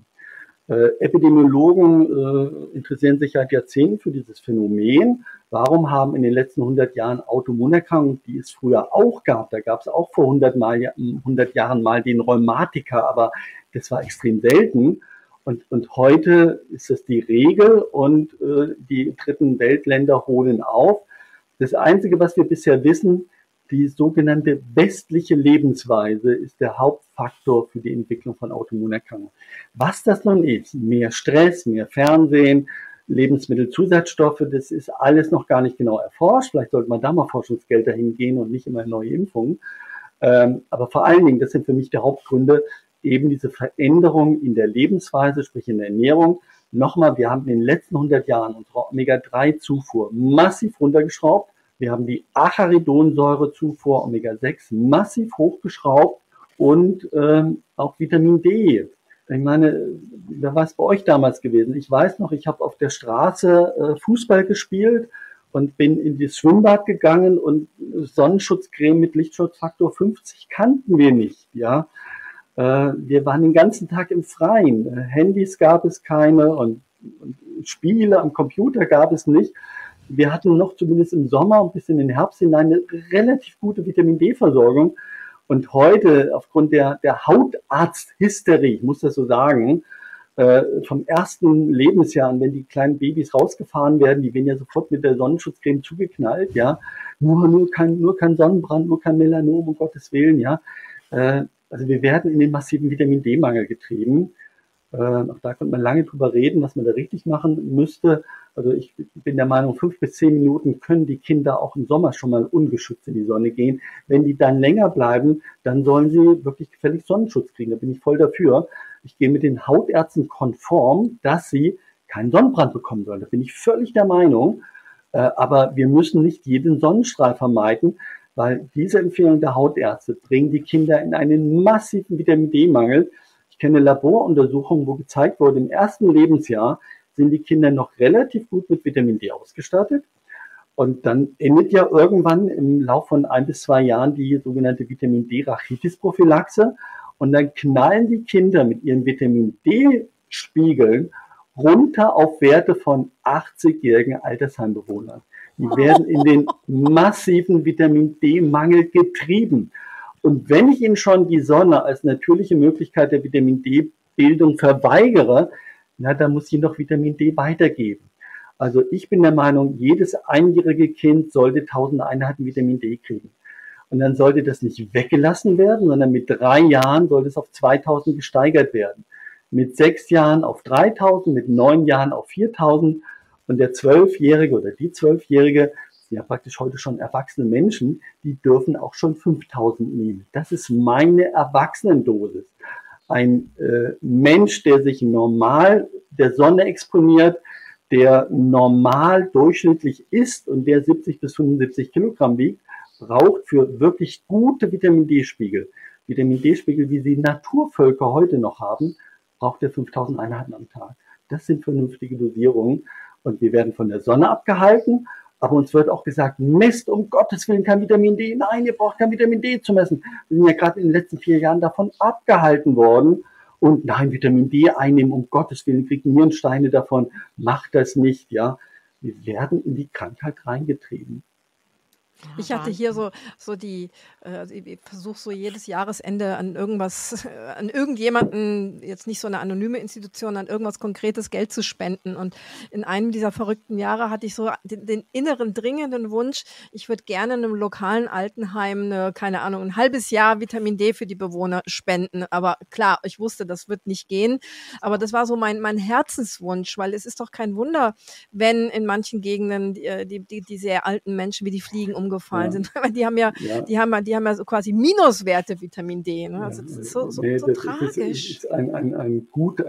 Epidemiologen interessieren sich seit Jahrzehnten für dieses Phänomen. Warum haben in den letzten 100 Jahren Autoimmunerkrankungen, die es früher auch gab, da gab es auch vor 100 Jahren mal den Rheumatiker, aber das war extrem selten. Und heute ist das die Regel, und die dritten Weltländer holen auf. Das Einzige, was wir bisher wissen, die sogenannte westliche Lebensweise ist der Hauptfaktor für die Entwicklung von Autoimmunerkrankungen. Was das nun ist, mehr Stress, mehr Fernsehen, Lebensmittelzusatzstoffe, das ist alles noch gar nicht genau erforscht. Vielleicht sollte man da mal Forschungsgelder hingehen und nicht immer neue Impfungen. Aber vor allen Dingen, das sind für mich die Hauptgründe, eben diese Veränderung in der Lebensweise, sprich in der Ernährung. Nochmal, wir haben in den letzten 100 Jahren unsere Omega-3-Zufuhr massiv runtergeschraubt. Wir haben die Acharidonsäurezufuhr Omega-6 massiv hochgeschraubt und auch Vitamin D. Ich meine, wer war es bei euch damals gewesen? Ich weiß noch, ich habe auf der Straße Fußball gespielt und bin in das Schwimmbad gegangen, und Sonnenschutzcreme mit Lichtschutzfaktor 50 kannten wir nicht, ja. Wir waren den ganzen Tag im Freien. Handys gab es keine, und Spiele am Computer gab es nicht. Wir hatten noch zumindest im Sommer und bis in den Herbst hinein eine relativ gute Vitamin-D-Versorgung. Und heute, aufgrund der Hautarzthysterie, ich muss das so sagen, vom ersten Lebensjahr an, wenn die kleinen Babys rausgefahren werden, die werden ja sofort mit der Sonnenschutzcreme zugeknallt, ja. Nur kein Sonnenbrand, nur kein Melanom, um Gottes Willen, ja. Also wir werden in den massiven Vitamin-D-Mangel getrieben. Auch da könnte man lange drüber reden, was man da richtig machen müsste. Also ich bin der Meinung, 5 bis 10 Minuten können die Kinder auch im Sommer schon mal ungeschützt in die Sonne gehen. Wenn die dann länger bleiben, dann sollen sie wirklich gefälligst Sonnenschutz kriegen. Da bin ich voll dafür. Ich gehe mit den Hautärzten konform, dass sie keinen Sonnenbrand bekommen sollen. Da bin ich völlig der Meinung. Aber wir müssen nicht jeden Sonnenstrahl vermeiden, weil diese Empfehlung der Hautärzte bringen die Kinder in einen massiven Vitamin-D-Mangel. Ich kenne Laboruntersuchungen, wo gezeigt wurde, im ersten Lebensjahr sind die Kinder noch relativ gut mit Vitamin D ausgestattet. Und dann endet ja irgendwann im Laufe von 1 bis 2 Jahren die sogenannte Vitamin D-Rachitis-Prophylaxe. Und dann knallen die Kinder mit ihren Vitamin D-Spiegeln runter auf Werte von 80-jährigen Altersheimbewohnern. Die werden in den massiven Vitamin D-Mangel getrieben. Und wenn ich ihnen schon die Sonne als natürliche Möglichkeit der Vitamin D-Bildung verweigere, na, dann muss ich noch Vitamin D weitergeben. Also ich bin der Meinung, jedes einjährige Kind sollte 1000 Einheiten Vitamin D kriegen. Und dann sollte das nicht weggelassen werden, sondern mit 3 Jahren sollte es auf 2000 gesteigert werden. Mit 6 Jahren auf 3000, mit 9 Jahren auf 4000. Und der 12-Jährige oder die 12-Jährige, ja praktisch heute schon erwachsene Menschen, die dürfen auch schon 5000 nehmen. Das ist meine Erwachsenendosis. Ein Mensch, der sich normal der Sonne exponiert, der normal durchschnittlich isst und der 70 bis 75 Kilogramm wiegt, braucht für wirklich gute Vitamin D-Spiegel, Vitamin D-Spiegel, wie sie Naturvölker heute noch haben, braucht er 5000 Einheiten am Tag. Das sind vernünftige Dosierungen und wir werden von der Sonne abgehalten. Aber uns wird auch gesagt, messt um Gottes Willen kein Vitamin D. Nein, ihr braucht kein Vitamin D zu messen. Wir sind ja gerade in den letzten 4 Jahren davon abgehalten worden. Und nein, Vitamin D einnehmen, um Gottes Willen, kriegt Nierensteine davon. Macht das nicht, ja. Wir werden in die Krankheit reingetrieben. Ich hatte hier ich versuche so jedes Jahresende an irgendwas, an irgendjemanden, jetzt nicht so eine anonyme Institution, an irgendwas Konkretes Geld zu spenden. Und in einem dieser verrückten Jahre hatte ich so den inneren dringenden Wunsch, ich würde gerne in einem lokalen Altenheim, keine Ahnung, ein halbes Jahr Vitamin D für die Bewohner spenden. Aber klar, ich wusste, das wird nicht gehen. Aber das war so mein Herzenswunsch, weil es ist doch kein Wunder, wenn in manchen Gegenden die sehr alten Menschen wie die Fliegen umgefallen sind. Die haben ja so quasi Minuswerte Vitamin D. Ne? Also das ist so tragisch. Das ist ein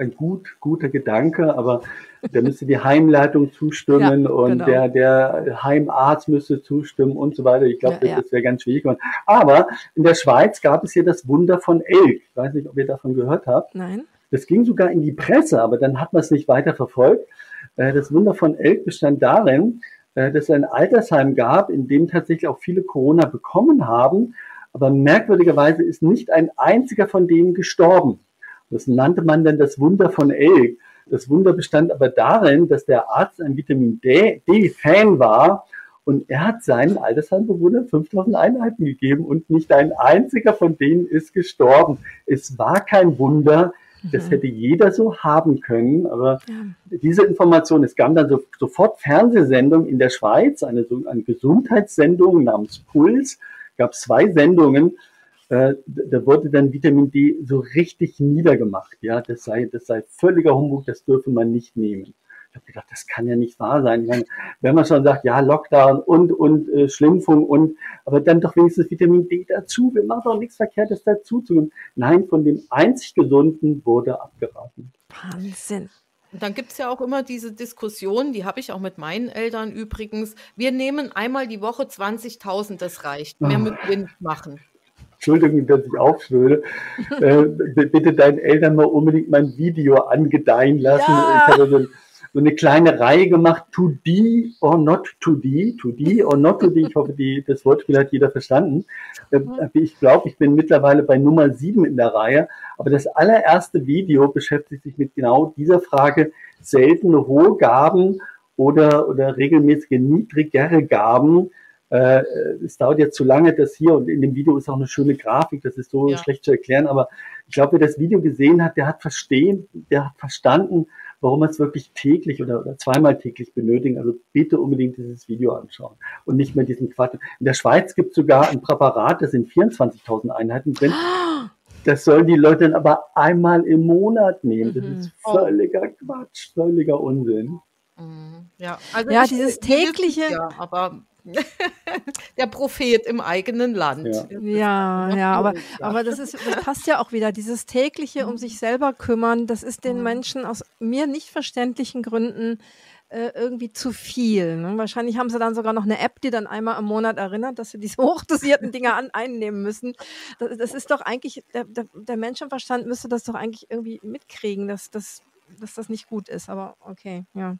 guter Gedanke, aber da müsste die Heimleitung zustimmen und genau. der Heimarzt müsste zustimmen und so weiter. Ich glaube, das wäre ganz schwierig. Aber in der Schweiz gab es hier das Wunder von Elk. Ich weiß nicht, ob ihr davon gehört habt. Nein. Das ging sogar in die Presse, aber dann hat man es nicht weiter verfolgt. Das Wunder von Elk bestand darin, dass es ein Altersheim gab, in dem tatsächlich auch viele Corona bekommen haben, aber merkwürdigerweise ist nicht ein einziger von denen gestorben. Das nannte man dann das Wunder von Elk. Das Wunder bestand aber darin, dass der Arzt ein Vitamin D-Fan war und er hat seinen Altersheimbewohnern 5000 Einheiten gegeben und nicht ein einziger von denen ist gestorben. Es war kein Wunder. Das hätte jeder so haben können, aber diese Information, es gab dann sofort Fernsehsendungen in der Schweiz, eine Gesundheitssendung namens Puls, gab 2 Sendungen, da wurde dann Vitamin D so richtig niedergemacht, ja, das sei völliger Humbug, das dürfe man nicht nehmen. Ich habe gedacht, das kann ja nicht wahr sein. Ich meine, wenn man schon sagt, ja, Lockdown und Schlimpfung aber dann doch wenigstens Vitamin D dazu. Wir machen doch nichts Verkehrtes dazu. Nein, von dem einzig Gesunden wurde abgeraten. Wahnsinn. Und dann gibt es ja auch immer diese Diskussion, die habe ich auch mit meinen Eltern übrigens. Wir nehmen einmal die Woche 20.000, das reicht. Mehr müssen wir nicht machen. Entschuldigung, dass ich aufschwöre. Bitte deinen Eltern mal unbedingt mein Video angedeihen lassen. Ja. Ich habe so eine kleine Reihe gemacht, to D or not to D, to D or not to D. Ich hoffe, das Wortspiel hat jeder verstanden. Ich glaube, ich bin mittlerweile bei Nummer 7 in der Reihe. Aber das allererste Video beschäftigt sich mit genau dieser Frage, seltene hohe Gaben oder regelmäßige niedrigere Gaben Es dauert jetzt zu lange, das hier, und in dem Video ist auch eine schöne Grafik, das ist so schlecht zu erklären, aber ich glaube, wer das Video gesehen hat, der hat verstanden, warum man es wirklich täglich oder zweimal täglich benötigen. Also bitte unbedingt dieses Video anschauen und nicht mehr diesen Quatsch. In der Schweiz gibt es sogar ein Präparat, das sind 24.000 Einheiten drin. Das sollen die Leute dann aber einmal im Monat nehmen. Das ist völliger Quatsch, völliger Unsinn. Ja, also ja, dieses tägliche. Ja, aber der Prophet im eigenen Land. Ja, aber das passt ja auch wieder. Dieses tägliche um sich selber kümmern, das ist den Menschen aus mir nicht verständlichen Gründen irgendwie zu viel. Ne? Wahrscheinlich haben sie dann sogar noch eine App, die dann einmal im Monat erinnert, dass sie diese hochdosierten Dinger einnehmen müssen. Das ist doch eigentlich, der Menschenverstand müsste das doch eigentlich irgendwie mitkriegen, dass das nicht gut ist. Aber okay, ja.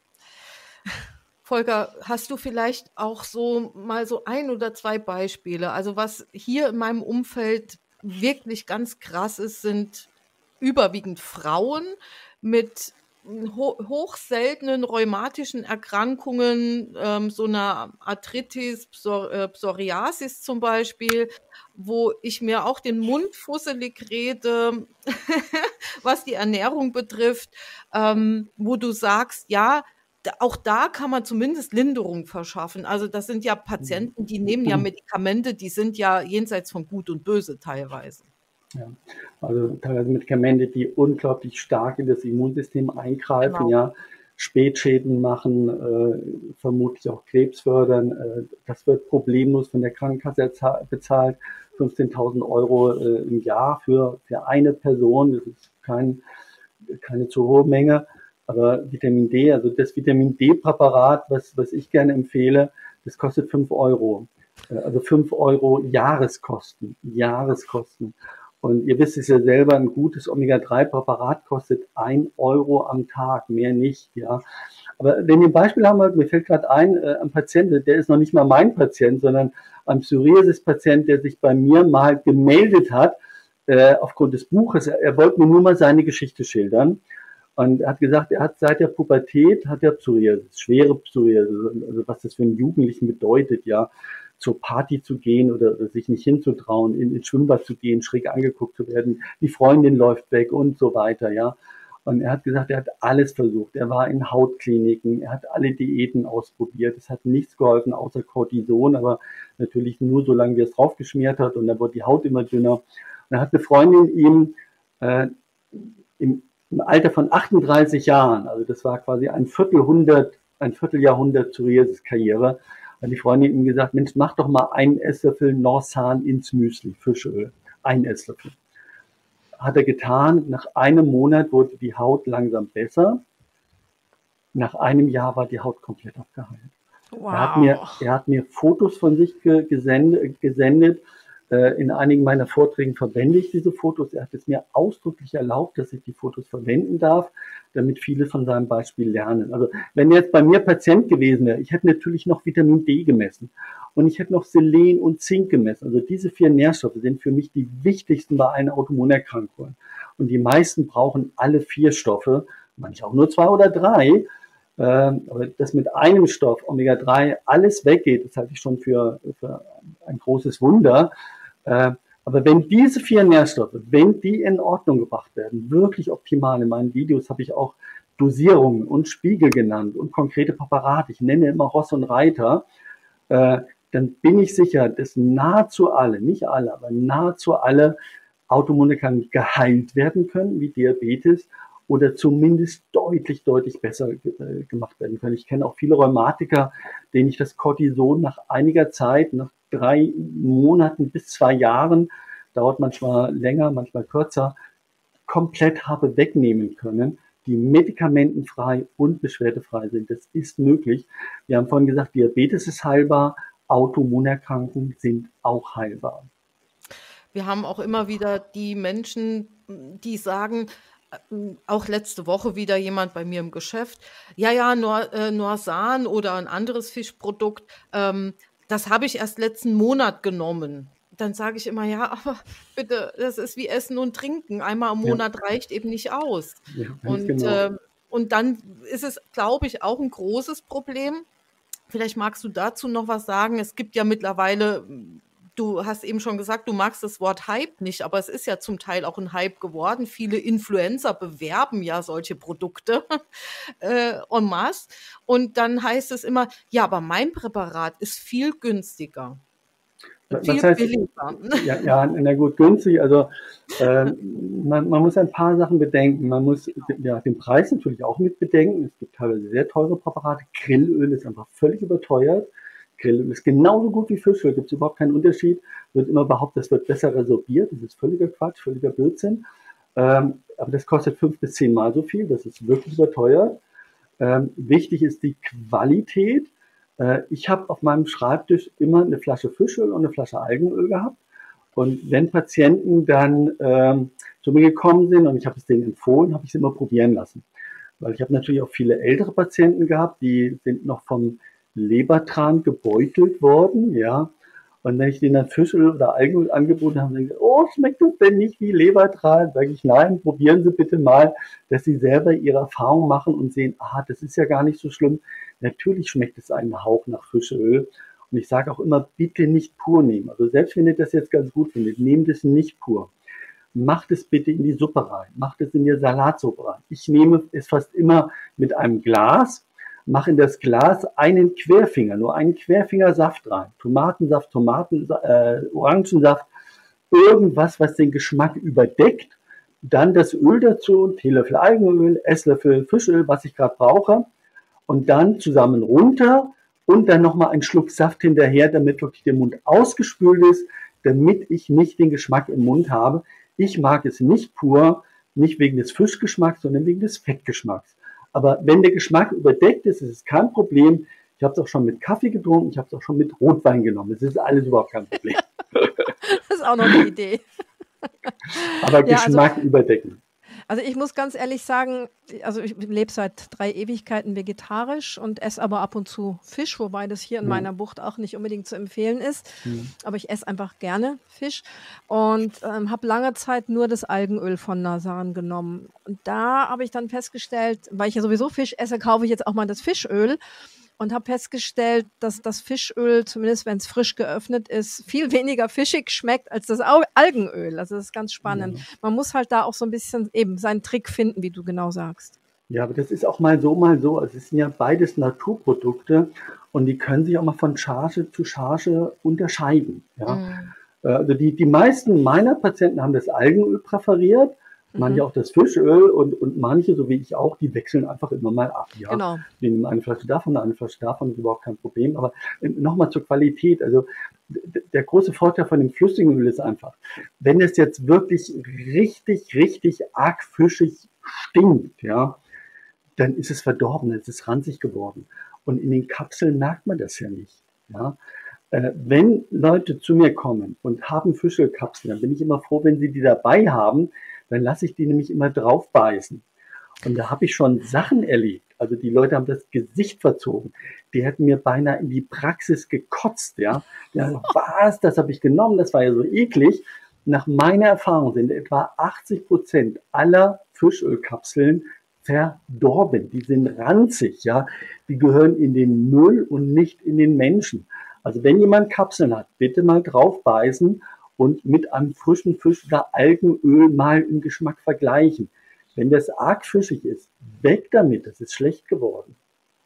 Volker, hast du vielleicht auch so mal so 1 oder 2 Beispiele? Also was hier in meinem Umfeld wirklich ganz krass ist, sind überwiegend Frauen mit hochseltenen rheumatischen Erkrankungen, so einer Arthritis, Psoriasis zum Beispiel, wo ich mir auch den Mund fusselig rede, was die Ernährung betrifft, wo du sagst, ja, auch da kann man zumindest Linderung verschaffen. Also das sind ja Patienten, die nehmen ja Medikamente, die sind ja jenseits von Gut und Böse teilweise. Ja, also teilweise Medikamente, die unglaublich stark in das Immunsystem eingreifen, ja, Spätschäden machen, vermutlich auch Krebs fördern. Das wird problemlos von der Krankenkasse bezahlt. 15.000 Euro im Jahr für eine Person, das ist keine zu hohe Menge. Aber Vitamin D, also das Vitamin D-Präparat, was ich gerne empfehle, das kostet 5 Euro. Also 5 Euro Jahreskosten. Und ihr wisst es ja selber, ein gutes Omega-3-Präparat kostet 1 Euro am Tag, mehr nicht, ja. Aber wenn ihr ein Beispiel haben wollt, mir fällt gerade ein Patient, der ist noch nicht mal mein Patient, sondern ein Psoriasis-Patient, der sich bei mir mal gemeldet hat, aufgrund des Buches. Er wollte mir nur mal seine Geschichte schildern. Und er hat gesagt, er hat seit der Pubertät Psoriasis, schwere Psoriasis, also was das für einen Jugendlichen bedeutet, ja, zur Party zu gehen oder sich nicht hinzutrauen, ins Schwimmbad zu gehen, schräg angeguckt zu werden, die Freundin läuft weg und so weiter, ja. Und er hat gesagt, er hat alles versucht. Er war in Hautkliniken, er hat alle Diäten ausprobiert. Es hat nichts geholfen außer Cortison, aber natürlich nur so lange, wie er es draufgeschmiert hat. Und dann wurde die Haut immer dünner. Und dann hat eine Freundin ihm im Alter von 38 Jahren, also das war quasi ein Vierteljahrhundert Psoriasis-Karriere, hat die Freundin ihm gesagt, Mensch, mach doch mal einen Esslöffel Norsan ins Müsli, Fischöl, ein Esslöffel. Hat er getan, nach einem Monat wurde die Haut langsam besser, nach einem Jahr war die Haut komplett abgeheilt. Wow. Er hat mir Fotos von sich gesendet. In einigen meiner Vorträgen verwende ich diese Fotos. Er hat es mir ausdrücklich erlaubt, dass ich die Fotos verwenden darf, damit viele von seinem Beispiel lernen. Also wenn er jetzt bei mir Patient gewesen wäre, ich hätte natürlich noch Vitamin D gemessen und ich hätte noch Selen und Zink gemessen. Also diese 4 Nährstoffe sind für mich die wichtigsten bei einer Autoimmunerkrankung. Und die meisten brauchen alle 4 Stoffe, manche auch nur 2 oder 3. Aber dass mit einem Stoff Omega-3 alles weggeht, das halte ich schon für ein großes Wunder. Aber wenn diese 4 Nährstoffe, wenn die in Ordnung gebracht werden, wirklich optimal, in meinen Videos habe ich auch Dosierungen und Spiegel genannt und konkrete Präparate, ich nenne immer Ross und Reiter, dann bin ich sicher, dass nahezu alle, nicht alle, aber nahezu alle Autoimmunerkrankungen geheilt werden können, wie Diabetes, oder zumindest deutlich besser gemacht werden können. Ich kenne auch viele Rheumatiker, denen ich das Cortison nach einiger Zeit, nach 3 Monaten bis 2 Jahren, dauert manchmal länger, manchmal kürzer, komplett habe wegnehmen können, die medikamentenfrei und beschwerdefrei sind. Das ist möglich. Wir haben vorhin gesagt, Diabetes ist heilbar, Autoimmunerkrankungen sind auch heilbar. Wir haben auch immer wieder die Menschen, die sagen, auch letzte Woche wieder jemand bei mir im Geschäft, Norsan oder ein anderes Fischprodukt, das habe ich erst letzten Monat genommen. Dann sage ich immer, ja, aber bitte, das ist wie Essen und Trinken. Einmal im Monat reicht eben nicht aus. Ja, und dann ist es, glaube ich, auch ein großes Problem, Vielleicht magst du dazu noch was sagen. Es gibt ja mittlerweile, du hast eben schon gesagt, du magst das Wort Hype nicht, aber es ist ja zum Teil auch ein Hype geworden. Viele Influencer bewerben ja solche Produkte en masse. Und dann heißt es immer, ja, aber mein Präparat ist viel günstiger, viel Was heißt, billiger. ja, na gut, günstig, also man muss ein paar Sachen bedenken. Man muss ja, den Preis natürlich auch mit bedenken. Es gibt teilweise sehr teure Präparate. Grillöl ist einfach völlig überteuert. Grillöl ist genauso gut wie Fischöl, gibt es überhaupt keinen Unterschied. Wird immer behauptet, das wird besser resorbiert. Das ist völliger Quatsch, völliger Blödsinn. Aber das kostet 5 bis 10 Mal so viel. Das ist wirklich überteuert. Wichtig ist die Qualität. Ich habe auf meinem Schreibtisch immer eine Flasche Fischöl und eine Flasche Algenöl gehabt. Und wenn Patienten dann zu mir gekommen sind und ich habe es denen empfohlen, habe ich es immer probieren lassen. Weil ich habe natürlich auch viele ältere Patienten gehabt, die sind noch vom Lebertran gebeutelt worden, ja. Und wenn ich denen dann Fischöl oder Algenöl angeboten habe, dann gesagt, oh, schmeckt das denn nicht wie Lebertran? Sage ich, nein, probieren Sie bitte mal, dass Sie selber Ihre Erfahrung machen und sehen, aha, das ist ja gar nicht so schlimm. Natürlich schmeckt es einen Hauch nach Fischöl. Und ich sage auch immer, bitte nicht pur nehmen. Also selbst wenn ihr das jetzt ganz gut findet, nehmt es nicht pur. Macht es bitte in die Suppe rein. Macht es in die Salatsuppe rein. Ich nehme es fast immer mit einem Glas, mache in das Glas einen Querfinger, nur einen Querfinger Saft rein. Tomatensaft, Orangensaft, irgendwas, was den Geschmack überdeckt. Dann das Öl dazu, einen Teelöffel Algenöl, Esslöffel Fischöl, was ich gerade brauche. Und dann zusammen runter und dann nochmal einen Schluck Saft hinterher, damit wirklich der Mund ausgespült ist, damit ich nicht den Geschmack im Mund habe. Ich mag es nicht pur, nicht wegen des Fischgeschmacks, sondern wegen des Fettgeschmacks. Aber wenn der Geschmack überdeckt ist, ist es kein Problem. Ich habe es auch schon mit Kaffee getrunken, ich habe es auch schon mit Rotwein genommen. Das ist alles überhaupt kein Problem. Das ist auch noch eine Idee. Aber ja, Geschmack überdecken. Also ich muss ganz ehrlich sagen, also ich lebe seit 3 Ewigkeiten vegetarisch und esse aber ab und zu Fisch, wobei das hier in meiner Bucht auch nicht unbedingt zu empfehlen ist. Aber ich esse einfach gerne Fisch und habe lange Zeit nur das Algenöl von Nasan genommen. Und da habe ich dann festgestellt, weil ich ja sowieso Fisch esse, kaufe ich jetzt auch mal das Fischöl. Und habe festgestellt, dass das Fischöl, zumindest wenn es frisch geöffnet ist, viel weniger fischig schmeckt als das Algenöl. Also das ist ganz spannend. Ja. Man muss halt da auch so ein bisschen eben seinen Trick finden, wie du genau sagst. Ja, aber das ist auch mal so, mal so. Also es sind ja beides Naturprodukte und die können sich auch mal von Charge zu Charge unterscheiden. Ja? Also die meisten meiner Patienten haben das Algenöl präferiert, manche auch das Fischöl und manche, so wie ich auch, die wechseln einfach immer mal ab. Ja? Genau. Die nehmen eine Flasche davon, eine Flasche davon, ist überhaupt kein Problem. Aber nochmal zur Qualität. Also der große Vorteil von dem flüssigen Öl ist einfach, wenn es jetzt wirklich richtig arg fischig stinkt, ja, dann ist es verdorben, dann ist es ranzig geworden. Und in den Kapseln merkt man das ja nicht. Ja? Wenn Leute zu mir kommen und haben Fischölkapseln, dann bin ich immer froh, wenn sie die dabei haben, dann lasse ich die nämlich immer drauf beißen. Und da habe ich schon Sachen erlebt. Also die Leute haben das Gesicht verzogen. Die hätten mir beinahe in die Praxis gekotzt. Ja, was, das habe ich genommen, das war ja so eklig. Nach meiner Erfahrung sind etwa 80% aller Fischölkapseln verdorben. Die sind ranzig. Ja, die gehören in den Müll und nicht in den Menschen. Also wenn jemand Kapseln hat, bitte mal drauf beißen und mit einem frischen Fisch oder Algenöl mal im Geschmack vergleichen. Wenn das arg fischig ist, weg damit, das ist schlecht geworden.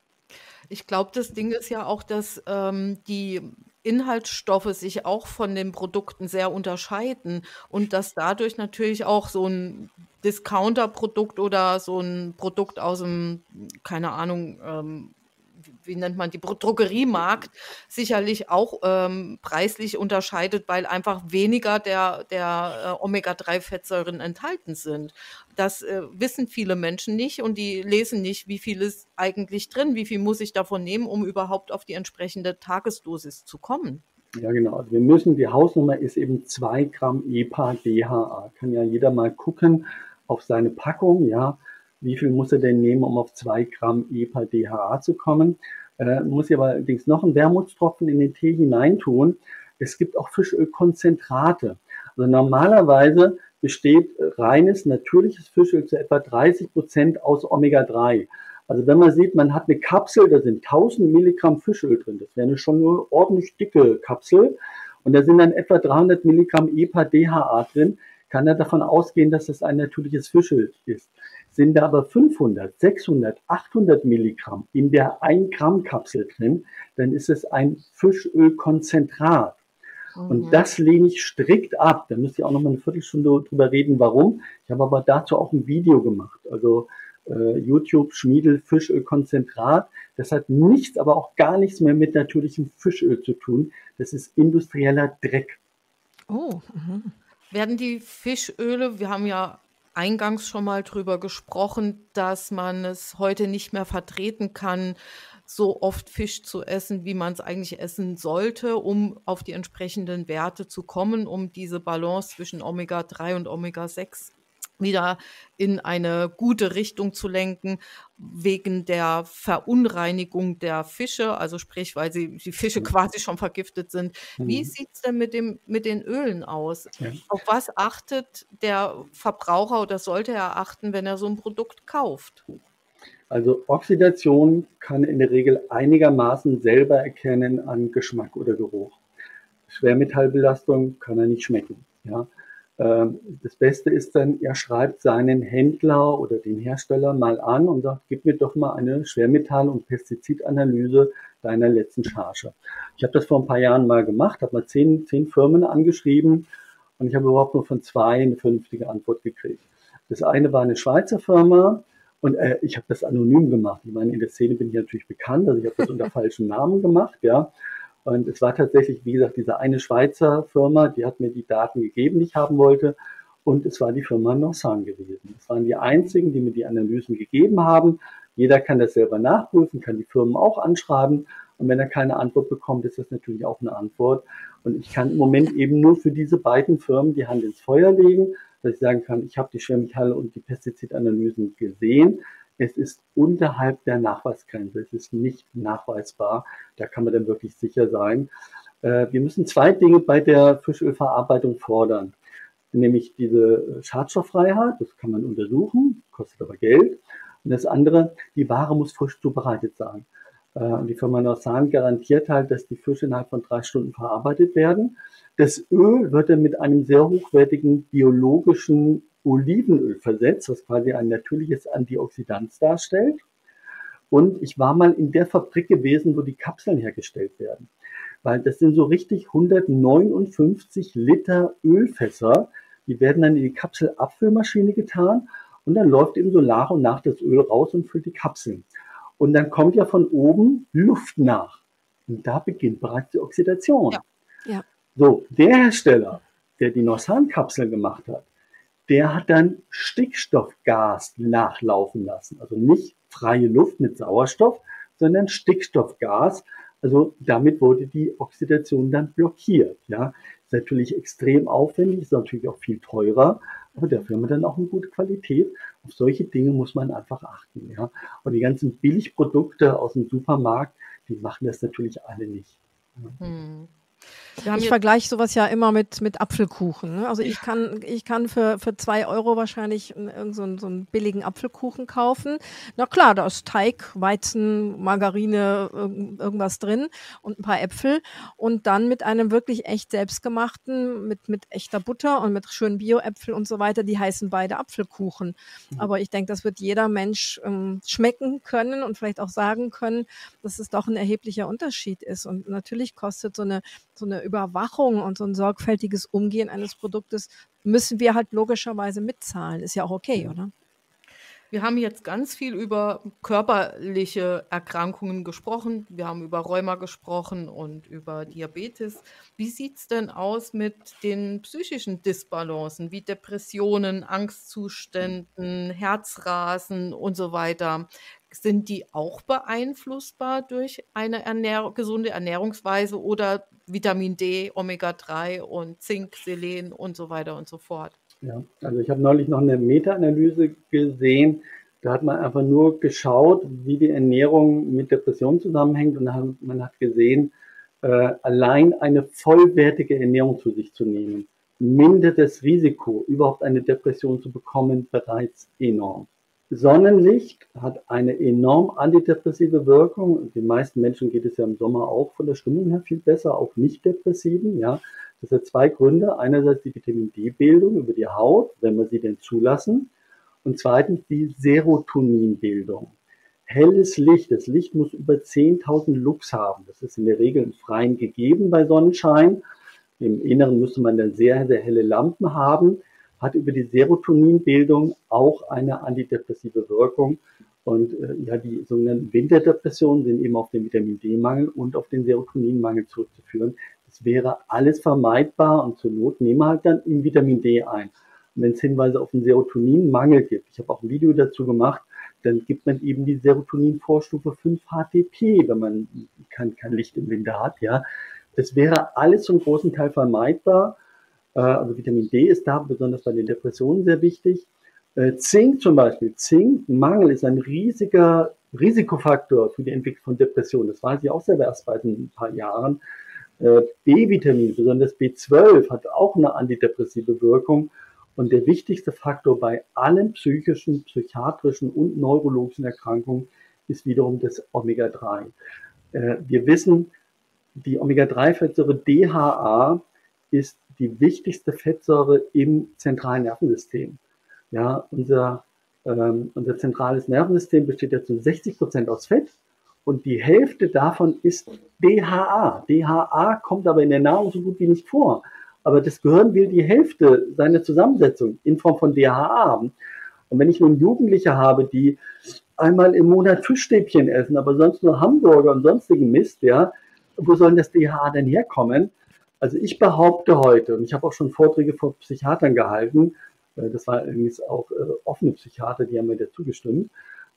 Ich glaube, das Ding ist ja auch, dass die Inhaltsstoffe sich auch von den Produkten sehr unterscheiden und dass dadurch natürlich auch so ein Discounter-Produkt oder so ein Produkt aus dem, keine Ahnung, wie nennt man die Drogeriemarkt, sicherlich auch preislich unterscheidet, weil einfach weniger der Omega-3-Fettsäuren enthalten sind. Das wissen viele Menschen nicht und die lesen nicht, wie viel ist eigentlich drin, wie viel muss ich davon nehmen, um überhaupt auf die entsprechende Tagesdosis zu kommen. Ja, genau. Also wir müssen, die Hausnummer ist eben 2 Gramm EPA-DHA. Kann ja jeder mal gucken auf seine Packung, ja. Wie viel muss er denn nehmen, um auf 2 Gramm EPA-DHA zu kommen? Muss ich aber allerdings noch einen Wermutstropfen in den Tee hineintun. Es gibt auch Fischölkonzentrate. Also normalerweise besteht reines, natürliches Fischöl zu etwa 30% aus Omega-3. Also wenn man sieht, man hat eine Kapsel, da sind 1000 Milligramm Fischöl drin. Das wäre schon eine ordentlich dicke Kapsel. Und da sind dann etwa 300 Milligramm EPA-DHA drin. Kann er davon ausgehen, dass es ein natürliches Fischöl ist. Sind da aber 500, 600, 800 Milligramm in der 1 Gramm Kapsel drin, dann ist es ein Fischölkonzentrat. Und das lehne ich strikt ab. Da müsst ihr auch noch mal eine Viertelstunde drüber reden, warum. Ich habe aber dazu auch ein Video gemacht. Also YouTube Schmiedel Fischölkonzentrat. Das hat nichts, aber auch gar nichts mehr mit natürlichem Fischöl zu tun. Das ist industrieller Dreck. Oh, Werden die Fischöle, wir haben ja eingangs schon mal drüber gesprochen, dass man es heute nicht mehr vertreten kann, so oft Fisch zu essen, wie man es eigentlich essen sollte, um auf die entsprechenden Werte zu kommen, um diese Balance zwischen Omega-3 und Omega-6 wieder in eine gute Richtung zu lenken, wegen der Verunreinigung der Fische, also sprich, weil die Fische quasi schon vergiftet sind. Wie sieht es denn mit den Ölen aus? Ja. Auf was achtet der Verbraucher oder sollte er achten, wenn er so ein Produkt kauft? Also Oxidation kann in der Regel einigermaßen selber erkennen an Geschmack oder Geruch. Schwermetallbelastung kann er nicht schmecken. Ja. Das Beste ist dann, er schreibt seinen Händler oder den Hersteller mal an und sagt, gib mir doch mal eine Schwermetall- und Pestizidanalyse deiner letzten Charge. Ich habe das vor ein paar Jahren mal gemacht, habe mal 10 Firmen angeschrieben und ich habe überhaupt nur von 2 eine vernünftige Antwort gekriegt. Das eine war eine Schweizer Firma und ich habe das anonym gemacht. Ich meine, in der Szene bin ich natürlich bekannt, also ich habe das unter falschem Namen gemacht, ja. Und es war tatsächlich, wie gesagt, diese eine Schweizer Firma, die hat mir die Daten gegeben, die ich haben wollte. Und es war die Firma Norsan gewesen. Das waren die einzigen, die mir die Analysen gegeben haben. Jeder kann das selber nachprüfen, kann die Firmen auch anschreiben. Und wenn er keine Antwort bekommt, ist das natürlich auch eine Antwort. Und ich kann im Moment eben nur für diese beiden Firmen die Hand ins Feuer legen, dass ich sagen kann, ich habe die Schwermetalle und die Pestizidanalysen gesehen. Es ist unterhalb der Nachweisgrenze. Es ist nicht nachweisbar. Da kann man dann wirklich sicher sein. Wir müssen 2 Dinge bei der Fischölverarbeitung fordern. Nämlich diese Schadstofffreiheit, das kann man untersuchen, kostet aber Geld. Und das andere, die Ware muss frisch zubereitet sein. Und die Firma Norsan garantiert halt, dass die Fische innerhalb von 3 Stunden verarbeitet werden. Das Öl wird dann mit einem sehr hochwertigen biologischen Olivenöl versetzt, was quasi ein natürliches Antioxidant darstellt. Und ich war mal in der Fabrik gewesen, wo die Kapseln hergestellt werden. Weil das sind so richtig 159 Liter Ölfässer. Die werden dann in die Kapselabfüllmaschine getan und dann läuft eben so nach und nach das Öl raus und füllt die Kapseln. Und dann kommt ja von oben Luft nach. Und da beginnt bereits die Oxidation. Ja. So, der Hersteller, der die Norsan-Kapseln gemacht hat, der hat dann Stickstoffgas nachlaufen lassen. Also nicht freie Luft mit Sauerstoff, sondern Stickstoffgas. Also damit wurde die Oxidation dann blockiert. Ja, ist natürlich extrem aufwendig, ist natürlich auch viel teurer, aber dafür haben wir dann auch eine gute Qualität. Auf solche Dinge muss man einfach achten. Ja, und die ganzen Billigprodukte aus dem Supermarkt, die machen das natürlich alle nicht. Ja. Ich vergleiche sowas ja immer mit Apfelkuchen. Ne? Also ich kann für 2 Euro wahrscheinlich so einen billigen Apfelkuchen kaufen. Na klar, da ist Teig, Weizen, Margarine, irgendwas drin und ein paar Äpfel. Und dann mit einem wirklich echt selbstgemachten, mit echter Butter und mit schönen Bio-Äpfel und so weiter, die heißen beide Apfelkuchen. Aber ich denke, das wird jeder Mensch schmecken können und vielleicht auch sagen können, dass es doch ein erheblicher Unterschied ist. Und natürlich kostet so eine Überwachung und so ein sorgfältiges Umgehen eines Produktes müssen wir halt logischerweise mitzahlen. Ist ja auch okay, oder? Wir haben jetzt ganz viel über körperliche Erkrankungen gesprochen. Wir haben über Rheuma gesprochen und über Diabetes. Wie sieht es denn aus mit den psychischen Disbalancen wie Depressionen, Angstzuständen, Herzrasen und so weiter? Sind die auch beeinflussbar durch eine gesunde Ernährungsweise oder Vitamin D, Omega-3 und Zink, Selen und so weiter und so fort? Ja, also ich habe neulich noch eine Meta-Analyse gesehen. Da hat man einfach nur geschaut, wie die Ernährung mit Depressionen zusammenhängt. Und man hat gesehen, allein eine vollwertige Ernährung zu sich zu nehmen, mindert das Risiko, überhaupt eine Depression zu bekommen, bereits enorm. Sonnenlicht hat eine enorm antidepressive Wirkung. Den meisten Menschen geht es ja im Sommer auch von der Stimmung her viel besser, auch Nicht-Depressiven. Ja. Das hat zwei Gründe. Einerseits die Vitamin-D-Bildung über die Haut, wenn wir sie denn zulassen. Und zweitens die Serotoninbildung. Helles Licht, das Licht muss über 10.000 Lux haben. Das ist in der Regel im Freien gegeben bei Sonnenschein. Im Inneren müsste man dann sehr, sehr helle Lampen haben. Hat über die Serotoninbildung auch eine antidepressive Wirkung. Und die sogenannten Winterdepressionen sind eben auf den Vitamin-D-Mangel und auf den Serotoninmangel zurückzuführen. Das wäre alles vermeidbar und zur Not nehmen wir halt dann im Vitamin D ein. Und wenn es Hinweise auf den Serotoninmangel gibt, ich habe auch ein Video dazu gemacht, dann gibt man eben die Serotonin-Vorstufe 5-HTP, wenn man kein Licht im Winter hat. Ja. Das wäre alles zum großen Teil vermeidbar. Also Vitamin D ist da besonders bei den Depressionen sehr wichtig. Zink zum Beispiel. Zinkmangel ist ein riesiger Risikofaktor für die Entwicklung von Depressionen. Das weiß ich auch selber erst seit ein paar Jahren. B-Vitamin, besonders B12, hat auch eine antidepressive Wirkung. Und der wichtigste Faktor bei allen psychischen, psychiatrischen und neurologischen Erkrankungen ist wiederum das Omega-3. Wir wissen, die Omega-3-Fettsäure DHA ist die wichtigste Fettsäure im zentralen Nervensystem. Ja, unser zentrales Nervensystem besteht ja zu 60% aus Fett und die Hälfte davon ist DHA. DHA kommt aber in der Nahrung so gut wie nicht vor. Aber das Gehirn will die Hälfte seiner Zusammensetzung in Form von DHA haben. Und wenn ich nun Jugendliche habe, die einmal im Monat Fischstäbchen essen, aber sonst nur Hamburger und sonstigen Mist, ja, wo soll das DHA denn herkommen? Also ich behaupte heute, und ich habe auch schon Vorträge vor Psychiatern gehalten, das war übrigens auch offene Psychiater, die haben mir dazu gestimmt,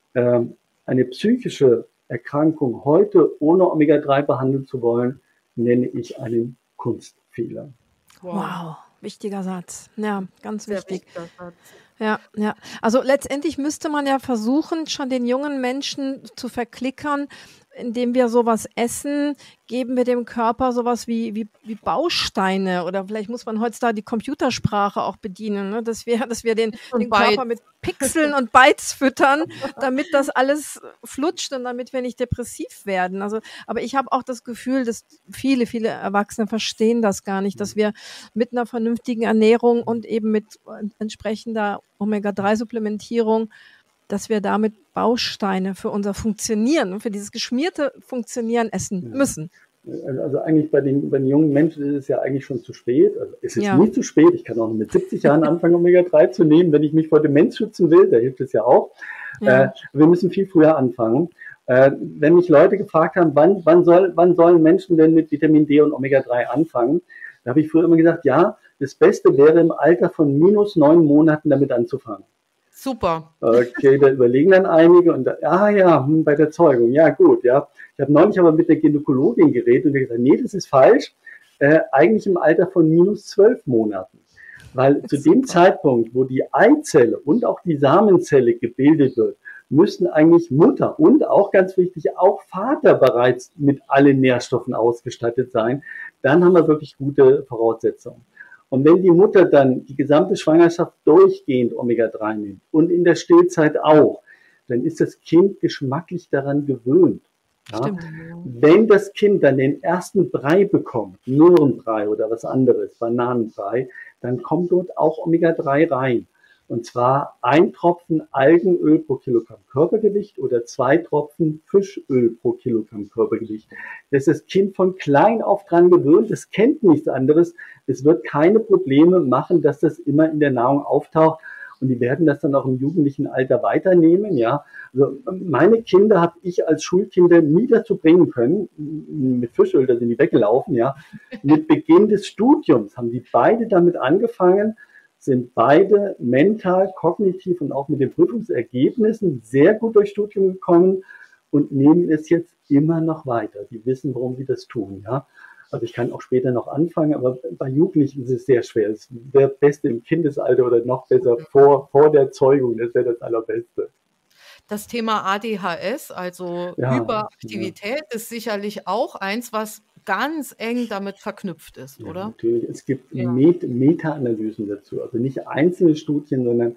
eine psychische Erkrankung heute ohne Omega-3 behandeln zu wollen, nenne ich einen Kunstfehler. Wow, wichtiger Satz. Ja, ganz Sehr wichtig. wichtiger Satz. Ja, ja. Also letztendlich müsste man ja versuchen, schon den jungen Menschen zu verklickern, indem wir sowas essen, geben wir dem Körper sowas wie Bausteine oder vielleicht muss man heutzutage die Computersprache auch bedienen, ne? Dass wir den Körper mit Pixeln und Bytes füttern, damit das alles flutscht und damit wir nicht depressiv werden. Also, aber ich habe auch das Gefühl, dass viele Erwachsene verstehen das gar nicht, dass wir mit einer vernünftigen Ernährung und eben mit entsprechender Omega-3-Supplementierung, dass wir damit Bausteine für unser Funktionieren, für dieses geschmierte Funktionieren essen müssen. Also eigentlich bei den jungen Menschen ist es ja eigentlich schon zu spät. Also es ist nie zu spät. Ich kann auch mit 70 Jahren anfangen, Omega-3 zu nehmen, wenn ich mich vor Demenz schützen will. Da hilft es ja auch. Ja. Wir müssen viel früher anfangen. Wenn mich Leute gefragt haben, wann sollen Menschen denn mit Vitamin D und Omega-3 anfangen, da habe ich früher immer gesagt, ja, das Beste wäre im Alter von -9 Monaten damit anzufangen. Super. Okay, da überlegen dann einige und bei der Zeugung, ja gut, ja. Ich habe neulich aber mit der Gynäkologin geredet und die gesagt, nee, das ist falsch, eigentlich im Alter von -12 Monaten. Weil zu dem Zeitpunkt, wo die Eizelle und auch die Samenzelle gebildet wird, müssten eigentlich Mutter und auch ganz wichtig, auch Vater bereits mit allen Nährstoffen ausgestattet sein. Dann haben wir wirklich gute Voraussetzungen. Und wenn die Mutter dann die gesamte Schwangerschaft durchgehend Omega-3 nimmt und in der Stillzeit auch, dann ist das Kind geschmacklich daran gewöhnt. Ja? Wenn das Kind dann den ersten Brei bekommt, Möhrenbrei oder was anderes, Bananenbrei, dann kommt dort auch Omega-3 rein. Und zwar 1 Tropfen Algenöl pro Kilogramm Körpergewicht oder 2 Tropfen Fischöl pro Kilogramm Körpergewicht. Das ist das Kind von klein auf dran gewöhnt, es kennt nichts anderes. Es wird keine Probleme machen, dass das immer in der Nahrung auftaucht. Und die werden das dann auch im jugendlichen Alter weiternehmen. Ja. Also meine Kinder habe ich als Schulkinder nie dazu bringen können. Mit Fischöl, da sind die weggelaufen. Ja. Mit Beginn des Studiums haben die beide damit angefangen, sind beide mental, kognitiv und auch mit den Prüfungsergebnissen sehr gut durchs Studium gekommen und nehmen es jetzt immer noch weiter. Die wissen, warum sie das tun. Ja. Also ich kann auch später noch anfangen, aber bei Jugendlichen ist es sehr schwer. Es wäre das Beste im Kindesalter oder noch besser vor der Zeugung. Das wäre das Allerbeste. Das Thema ADHS, also Hyperaktivität, ist sicherlich auch eins, was ganz eng damit verknüpft ist, oder? Natürlich. Es gibt Meta-Analysen dazu. Also nicht einzelne Studien, sondern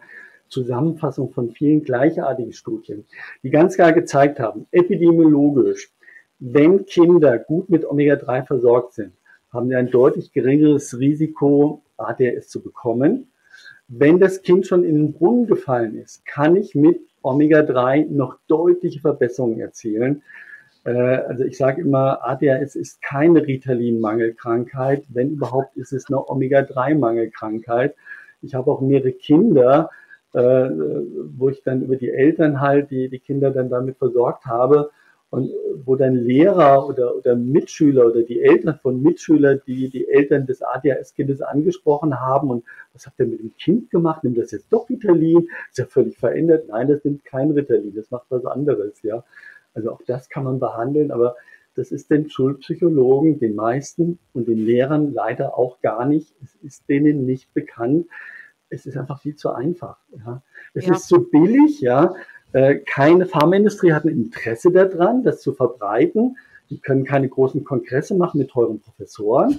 Zusammenfassung von vielen gleichartigen Studien, die ganz klar gezeigt haben, epidemiologisch, wenn Kinder gut mit Omega-3 versorgt sind, haben sie ein deutlich geringeres Risiko, ADHS zu bekommen. Wenn das Kind schon in den Brunnen gefallen ist, kann ich mit Omega-3 noch deutliche Verbesserungen erzielen. Also ich sage immer, ADHS ist keine Ritalin-Mangelkrankheit. Wenn überhaupt, ist es eine Omega-3-Mangelkrankheit. Ich habe auch mehrere Kinder, wo ich dann über die Eltern halt die Kinder dann damit versorgt habe und wo dann Lehrer oder Mitschüler oder die Eltern von Mitschülern, die Eltern des ADHS-Kindes angesprochen haben und was habt ihr mit dem Kind gemacht? Nimmt das jetzt doch Ritalin? Ist ja völlig verändert. Nein, das nimmt kein Ritalin, das macht was anderes, ja. Also auch das kann man behandeln, aber das ist den Schulpsychologen, den meisten und den Lehrern leider auch gar nicht. Es ist denen nicht bekannt. Es ist einfach viel zu einfach. Ja. Es ist so billig, ja. Keine Pharmaindustrie hat ein Interesse daran, das zu verbreiten. Die können keine großen Kongresse machen mit teuren Professoren.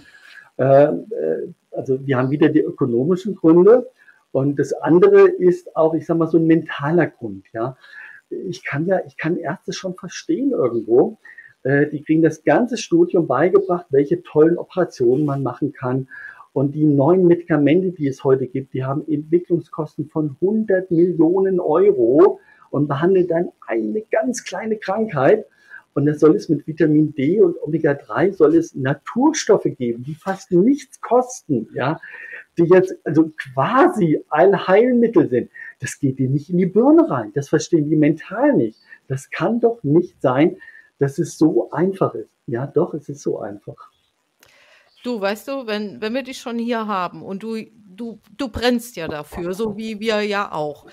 Also wir haben wieder die ökonomischen Gründe. Und das andere ist auch, ich sage mal, so ein mentaler Grund. Ja. Ich kann Ärzte schon verstehen irgendwo. Die kriegen das ganze Studium beigebracht, welche tollen Operationen man machen kann. Und die neuen Medikamente, die es heute gibt, die haben Entwicklungskosten von 100 Millionen Euro und behandeln dann eine ganz kleine Krankheit. Und das soll es mit Vitamin D und Omega-3 soll es Naturstoffe geben, die fast nichts kosten, ja, die jetzt also quasi Allheilmittel sind. Das geht ihnen nicht in die Birne rein. Das verstehen die mental nicht. Das kann doch nicht sein, dass es so einfach ist. Ja, doch, es ist so einfach. Du, weißt du, wenn wir dich schon hier haben und du brennst ja dafür, so wie wir ja auch.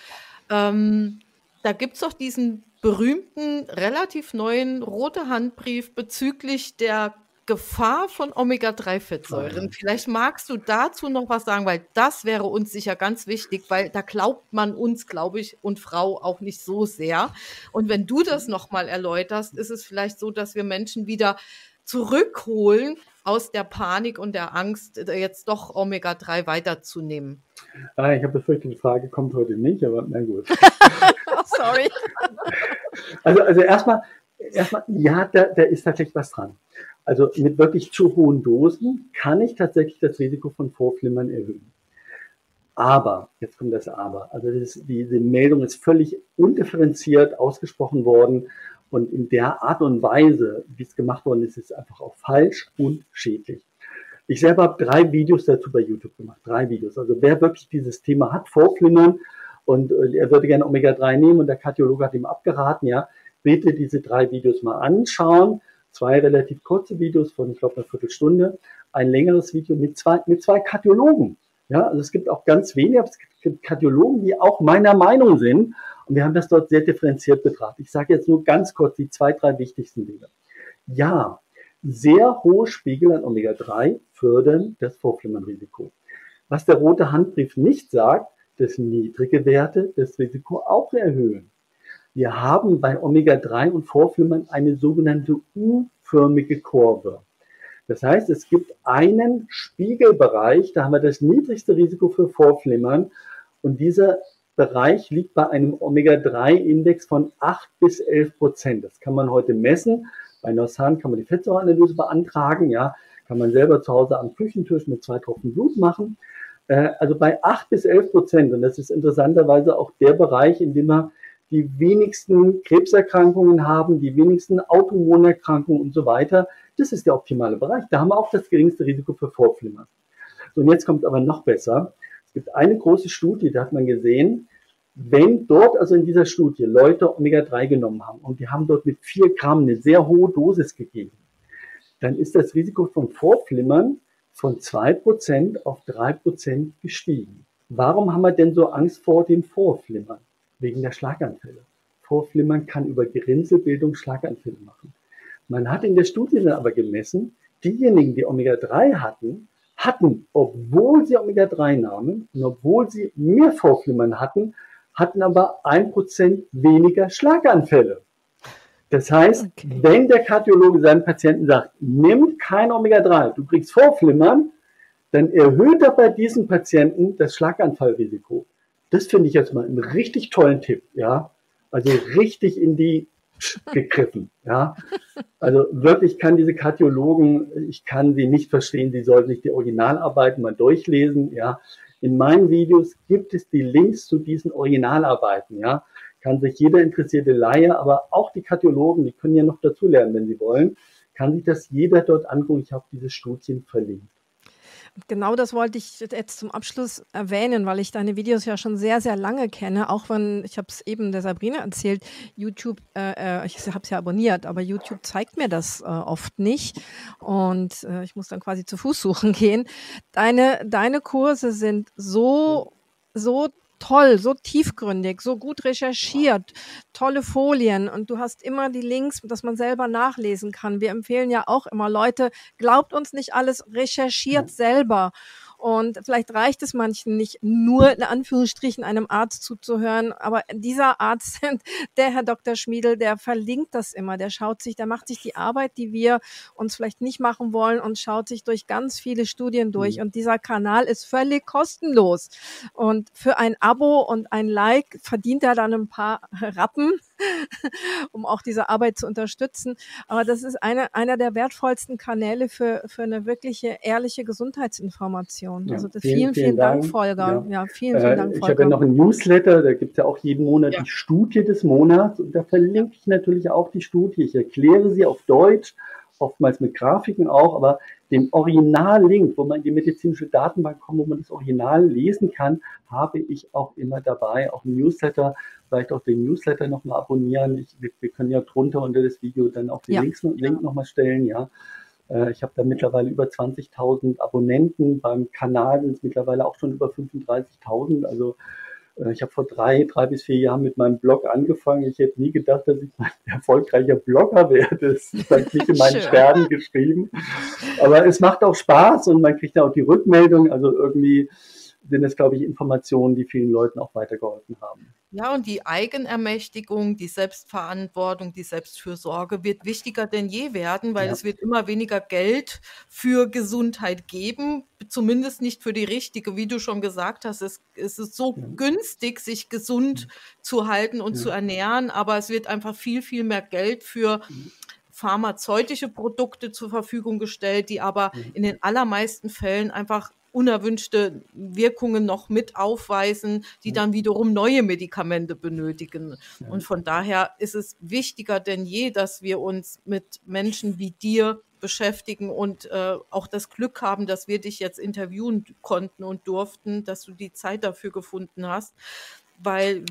Da gibt es doch diesen berühmten, relativ neuen rote Handbrief bezüglich der Gefahr von Omega-3-Fettsäuren. Vielleicht magst du dazu noch was sagen, weil das wäre uns sicher ganz wichtig, weil da glaubt man uns, glaube ich, und Frau auch nicht so sehr. Und wenn du das nochmal erläuterst, ist es vielleicht so, dass wir Menschen wieder zurückholen aus der Panik und der Angst, jetzt doch Omega-3 weiterzunehmen. Ich habe befürchtet, die Frage kommt heute nicht, aber na gut. Sorry. Also erstmal, ja, da ist tatsächlich was dran. Also mit wirklich zu hohen Dosen kann ich tatsächlich das Risiko von Vorflimmern erhöhen. Aber, jetzt kommt das Aber, also diese Meldung ist völlig undifferenziert ausgesprochen worden und in der Art und Weise, wie es gemacht worden ist, ist es einfach auch falsch und schädlich. Ich selber habe 3 Videos dazu bei YouTube gemacht, 3 Videos. Also wer wirklich dieses Thema hat, Vorflimmern, und er würde gerne Omega-3 nehmen und der Kardiologe hat ihm abgeraten, ja, bitte diese 3 Videos mal anschauen. 2 relativ kurze Videos von, ich glaube, einer Viertelstunde, ein längeres Video mit zwei Kardiologen. Ja, also es gibt auch ganz wenige, aber es gibt Kardiologen, die auch meiner Meinung sind. Und wir haben das dort sehr differenziert betrachtet. Ich sage jetzt nur ganz kurz die 2, 3 wichtigsten Dinge. Ja, sehr hohe Spiegel an Omega-3 fördern das Vorflimmernrisiko. Was der rote Handbrief nicht sagt, dass niedrige Werte das Risiko auch erhöhen. Wir haben bei Omega-3 und Vorflimmern eine sogenannte U-förmige Kurve. Das heißt, es gibt einen Spiegelbereich, da haben wir das niedrigste Risiko für Vorflimmern und dieser Bereich liegt bei einem Omega-3-Index von 8 bis 11%. Das kann man heute messen. Bei Norsan kann man die Fettsäureanalyse beantragen, ja, kann man selber zu Hause am Küchentisch mit 2 Tropfen Blut machen. Also bei 8 bis 11%, und das ist interessanterweise auch der Bereich, in dem wir die wenigsten Krebserkrankungen haben, die wenigsten Autoimmunerkrankungen und so weiter. Das ist der optimale Bereich. Da haben wir auch das geringste Risiko für Vorflimmern. So, und jetzt kommt es aber noch besser. Es gibt eine große Studie, da hat man gesehen, wenn dort, also in dieser Studie, Leute Omega-3 genommen haben und die haben dort mit 4 Gramm eine sehr hohe Dosis gegeben, dann ist das Risiko von Vorflimmern von 2% auf 3% gestiegen. Warum haben wir denn so Angst vor dem Vorflimmern? Wegen der Schlaganfälle. Vorflimmern kann über Gerinnselbildung Schlaganfälle machen. Man hat in der Studie dann aber gemessen, diejenigen, die Omega-3 hatten, obwohl sie Omega-3 nahmen und obwohl sie mehr Vorflimmern hatten aber 1% weniger Schlaganfälle. Das heißt, wenn der Kardiologe seinem Patienten sagt, nimm kein Omega-3, du kriegst Vorflimmern, dann erhöht er bei diesen Patienten das Schlaganfallrisiko. das finde ich jetzt mal einen richtig tollen Tipp, ja. Also richtig in die gegriffen, ja. Also wirklich kann diese Kardiologen, ich kann sie nicht verstehen, sie sollten sich die Originalarbeiten mal durchlesen, ja. In meinen Videos gibt es die Links zu diesen Originalarbeiten, ja. Kann sich jeder interessierte Laie, aber auch die Kardiologen, die können ja noch dazulernen, wenn sie wollen, kann sich das jeder dort angucken. Ich habe diese Studien verlinkt. Genau das wollte ich jetzt zum Abschluss erwähnen, weil ich deine Videos ja schon sehr, sehr lange kenne. Auch wenn, ich habe es eben der Sabrina erzählt, YouTube, ich habe es ja abonniert, aber YouTube zeigt mir das oft nicht. Und ich muss dann quasi zu Fuß suchen gehen. Deine Kurse sind so toll, so tiefgründig, so gut recherchiert, tolle Folien und du hast immer die Links, dass man selber nachlesen kann. Wir empfehlen ja auch immer, Leute, glaubt uns nicht alles, recherchiert selber. Und vielleicht reicht es manchen nicht, nur in Anführungsstrichen einem Arzt zuzuhören, aber dieser Arzt, der Herr Dr. Schmiedl, der verlinkt das immer, der macht sich die Arbeit, die wir uns vielleicht nicht machen wollen und schaut sich durch ganz viele Studien durch und dieser Kanal ist völlig kostenlos und für ein Abo und ein Like verdient er dann ein paar Rappen, um auch diese Arbeit zu unterstützen. Aber das ist einer der wertvollsten Kanäle für eine wirkliche, ehrliche Gesundheitsinformation. Ja, Also vielen Dank, Volker. Ja. Vielen Dank, Volker. Ich habe ja noch einen Newsletter, da gibt es ja auch jeden Monat die Studie des Monats und da verlinke ich natürlich auch die Studie. Ich erkläre sie auf Deutsch, oftmals mit Grafiken auch, aber den Original-Link, wo man in die medizinische Datenbank kommt, wo man das Original lesen kann, habe ich auch immer dabei, auch im Newsletter, vielleicht auch den Newsletter nochmal abonnieren. Wir können ja drunter unter das Video dann auch den Link nochmal stellen, ja. Ich habe da mittlerweile über 20.000 Abonnenten, beim Kanal sind es mittlerweile auch schon über 35.000, also ich habe vor 3 bis 4 Jahren mit meinem Blog angefangen. Ich hätte nie gedacht, dass ich ein erfolgreicher Blogger werde. Das ist vielleicht nicht in meinen Sternen geschrieben. Aber es macht auch Spaß und man kriegt ja auch die Rückmeldung. Also irgendwie sind es, glaube ich, Informationen, die vielen Leuten auch weitergeholfen haben. Ja, und die Eigenermächtigung, die Selbstverantwortung, die Selbstfürsorge wird wichtiger denn je werden, weil es wird immer weniger Geld für Gesundheit geben, zumindest nicht für die richtige. Wie du schon gesagt hast, es ist so günstig, sich gesund zu halten und zu ernähren, aber es wird einfach viel mehr Geld für pharmazeutische Produkte zur Verfügung gestellt, die aber in den allermeisten Fällen einfach unerwünschte Wirkungen noch mit aufweisen, die dann wiederum neue Medikamente benötigen. Und von daher ist es wichtiger denn je, dass wir uns mit Menschen wie dir beschäftigen und auch das Glück haben, dass wir dich jetzt interviewen konnten und durften, dass du die Zeit dafür gefunden hast, weil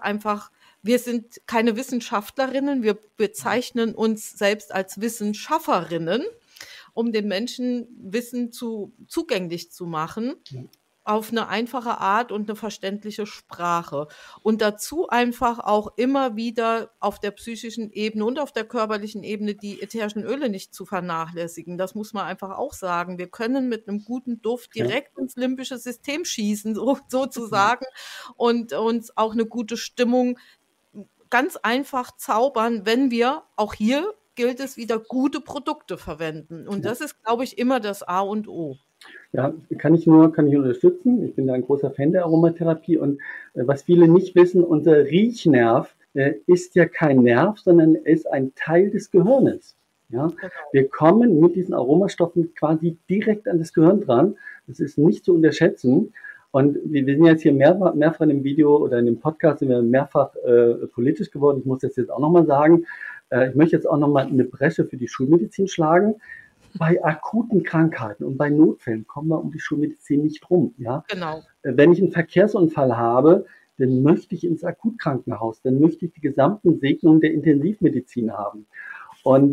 wir sind keine Wissenschaftlerinnen, wir bezeichnen uns selbst als Wissenschafterinnen, um den Menschen Wissen zugänglich zu machen, auf eine einfache Art und eine verständliche Sprache. Und dazu einfach auch immer wieder auf der psychischen Ebene und auf der körperlichen Ebene die ätherischen Öle nicht zu vernachlässigen. Das muss man einfach auch sagen. Wir können mit einem guten Duft direkt ins limbische System schießen, sozusagen, und uns auch eine gute Stimmung ganz einfach zaubern, wenn wir auch hier gilt es wieder, gute Produkte verwenden. Und das ist, glaube ich, immer das A und O. Ja, kann ich unterstützen. Ich bin da ein großer Fan der Aromatherapie. Und was viele nicht wissen, unser Riechnerv ist ja kein Nerv, sondern ist ein Teil des Gehirnes. Ja? Genau. Wir kommen mit diesen Aromastoffen quasi direkt an das Gehirn dran. Das ist nicht zu unterschätzen. Und wir sind jetzt hier mehrfach in dem Video oder in dem Podcast sind wir mehrfach politisch geworden. Ich muss das jetzt auch nochmal sagen. Ich möchte jetzt auch nochmal eine Bresche für die Schulmedizin schlagen. Bei akuten Krankheiten und bei Notfällen kommen wir um die Schulmedizin nicht rum. Ja? Genau. Wenn ich einen Verkehrsunfall habe, dann möchte ich ins Akutkrankenhaus, dann möchte ich die gesamten Segnungen der Intensivmedizin haben. Und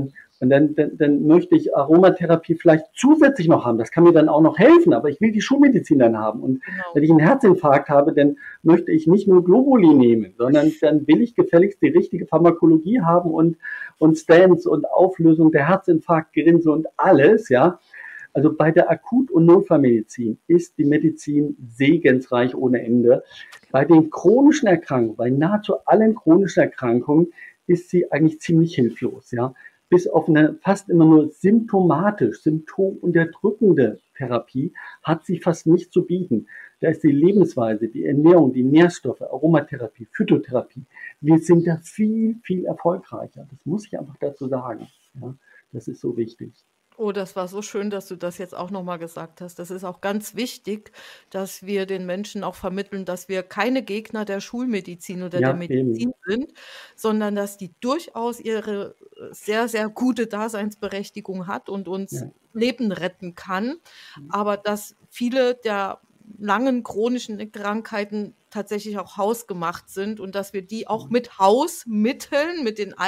dann möchte ich Aromatherapie vielleicht zusätzlich noch haben. Das kann mir dann auch noch helfen, aber ich will die Schulmedizin dann haben. Und wenn ich einen Herzinfarkt habe, dann möchte ich nicht nur Globuli nehmen, sondern dann will ich gefälligst die richtige Pharmakologie haben und Stents und Auflösung der Herzinfarktgerinse und alles, ja. Also bei der Akut- und Notfallmedizin ist die Medizin segensreich ohne Ende. Bei den chronischen Erkrankungen, bei nahezu allen chronischen Erkrankungen, ist sie eigentlich ziemlich hilflos, ja. bis auf eine fast immer nur symptomatisch, symptomunterdrückende Therapie hat sie fast nicht zu bieten. Da ist die Lebensweise, die Ernährung, die Nährstoffe, Aromatherapie, Phytotherapie. Wir sind da viel, viel erfolgreicher. Das muss ich einfach dazu sagen. Ja, das ist so wichtig. Oh, das war so schön, dass du das jetzt auch nochmal gesagt hast. Das ist auch ganz wichtig, dass wir den Menschen auch vermitteln, dass wir keine Gegner der Schulmedizin oder der Ja, Medizin eben. sind, sondern dass die durchaus ihre sehr, sehr gute Daseinsberechtigung hat und uns Ja. Leben retten kann, aber dass viele der langen chronischen Krankheiten tatsächlich auch hausgemacht sind und dass wir die auch mit Hausmitteln, mit dem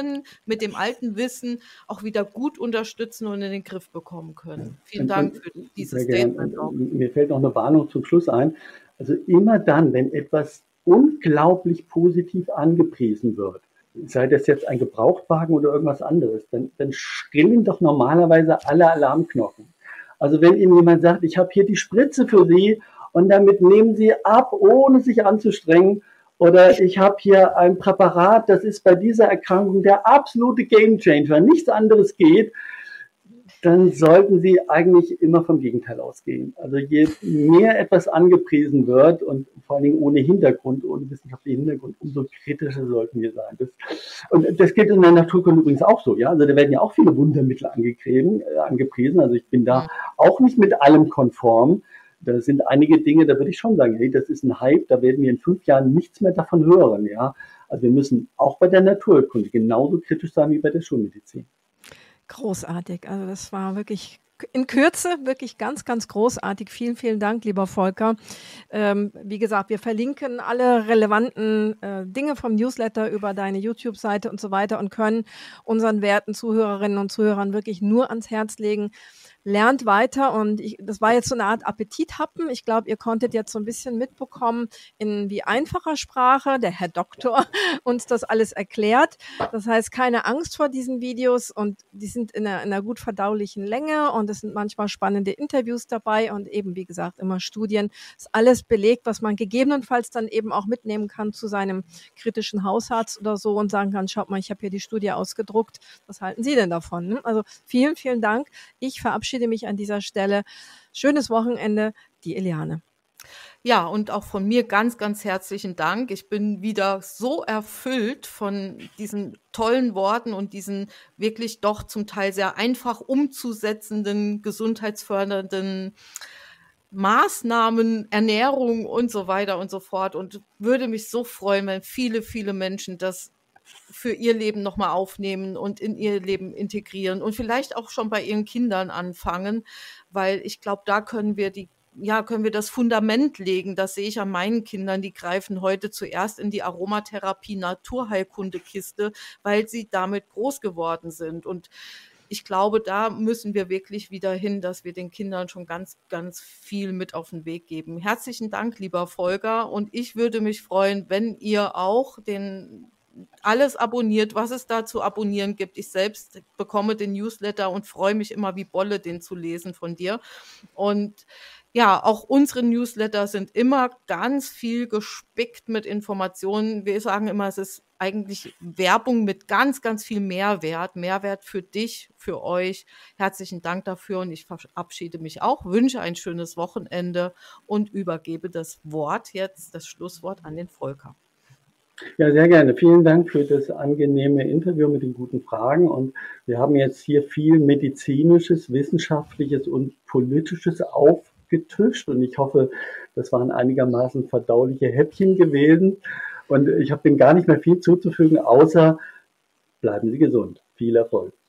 alten Wissen auch wieder gut unterstützen und in den Griff bekommen können. Vielen Dank für dieses Sehr gern. Statement auch. Mir fällt noch eine Warnung zum Schluss ein. Also immer dann, wenn etwas unglaublich positiv angepriesen wird, sei das jetzt ein Gebrauchtwagen oder irgendwas anderes, dann schrillen doch normalerweise alle Alarmglocken. Also wenn Ihnen jemand sagt, ich habe hier die Spritze für Sie und damit nehmen Sie ab, ohne sich anzustrengen, oder ich habe hier ein Präparat, das ist bei dieser Erkrankung der absolute Gamechanger, nichts anderes geht, dann sollten Sie eigentlich immer vom Gegenteil ausgehen. Also je mehr etwas angepriesen wird und vor allen Dingen ohne Hintergrund, ohne wissenschaftlichen Hintergrund, umso kritischer sollten wir sein. Und das gilt in der Naturkunde übrigens auch so. Ja? Also da werden ja auch viele Wundermittel angepriesen. Also ich bin da auch nicht mit allem konform. Da sind einige Dinge, da würde ich schon sagen, hey, das ist ein Hype, da werden wir in 5 Jahren nichts mehr davon hören. Ja? Also wir müssen auch bei der Naturkunde genauso kritisch sein wie bei der Schulmedizin. Großartig. Also das war wirklich in Kürze wirklich ganz, ganz großartig. Vielen, vielen Dank, lieber Volker. Wie gesagt, wir verlinken alle relevanten Dinge vom Newsletter über deine YouTube-Seite und so weiter und können unseren werten Zuhörerinnen und Zuhörern wirklich nur ans Herz legen. Lernt weiter und das war jetzt so eine Art Appetithappen. Ich glaube, ihr konntet jetzt so ein bisschen mitbekommen, in wie einfacher Sprache der Herr Doktor uns das alles erklärt. Das heißt, keine Angst vor diesen Videos und die sind in einer gut verdaulichen Länge und es sind manchmal spannende Interviews dabei und eben, wie gesagt, immer Studien. Ist alles belegt, was man gegebenenfalls dann eben auch mitnehmen kann zu seinem kritischen Hausarzt oder so und sagen kann, schaut mal, ich habe hier die Studie ausgedruckt. Was halten Sie denn davon? Also vielen, vielen Dank. Ich verabschiede mich an dieser Stelle. Schönes Wochenende, die Eliane. Ja, und auch von mir ganz, ganz herzlichen Dank. Ich bin wieder so erfüllt von diesen tollen Worten und diesen wirklich doch zum Teil sehr einfach umzusetzenden, gesundheitsfördernden Maßnahmen, Ernährung und so weiter und so fort. Und würde mich so freuen, wenn viele, viele Menschen das für ihr Leben nochmal aufnehmen und in ihr Leben integrieren und vielleicht auch schon bei ihren Kindern anfangen, weil ich glaube, da können wir das Fundament legen. Das sehe ich an meinen Kindern, die greifen heute zuerst in die Aromatherapie Naturheilkundekiste, weil sie damit groß geworden sind. Und ich glaube, da müssen wir wirklich wieder hin, dass wir den Kindern schon ganz, ganz viel mit auf den Weg geben. Herzlichen Dank, lieber Volker. Und ich würde mich freuen, wenn ihr auch alles abonniert, was es da zu abonnieren gibt. Ich selbst bekomme den Newsletter und freue mich immer wie Bolle, den zu lesen von dir. Und ja, auch unsere Newsletter sind immer ganz viel gespickt mit Informationen. Wir sagen immer, es ist eigentlich Werbung mit ganz, ganz viel Mehrwert. Mehrwert für dich, für euch. Herzlichen Dank dafür und ich verabschiede mich auch, wünsche ein schönes Wochenende und übergebe das Schlusswort an den Volker. Ja, sehr gerne. Vielen Dank für das angenehme Interview mit den guten Fragen. Und wir haben jetzt hier viel medizinisches, wissenschaftliches und politisches aufgetischt. Und ich hoffe, das waren einigermaßen verdauliche Häppchen gewesen. Und ich habe dem gar nicht mehr viel zuzufügen, außer bleiben Sie gesund. Viel Erfolg.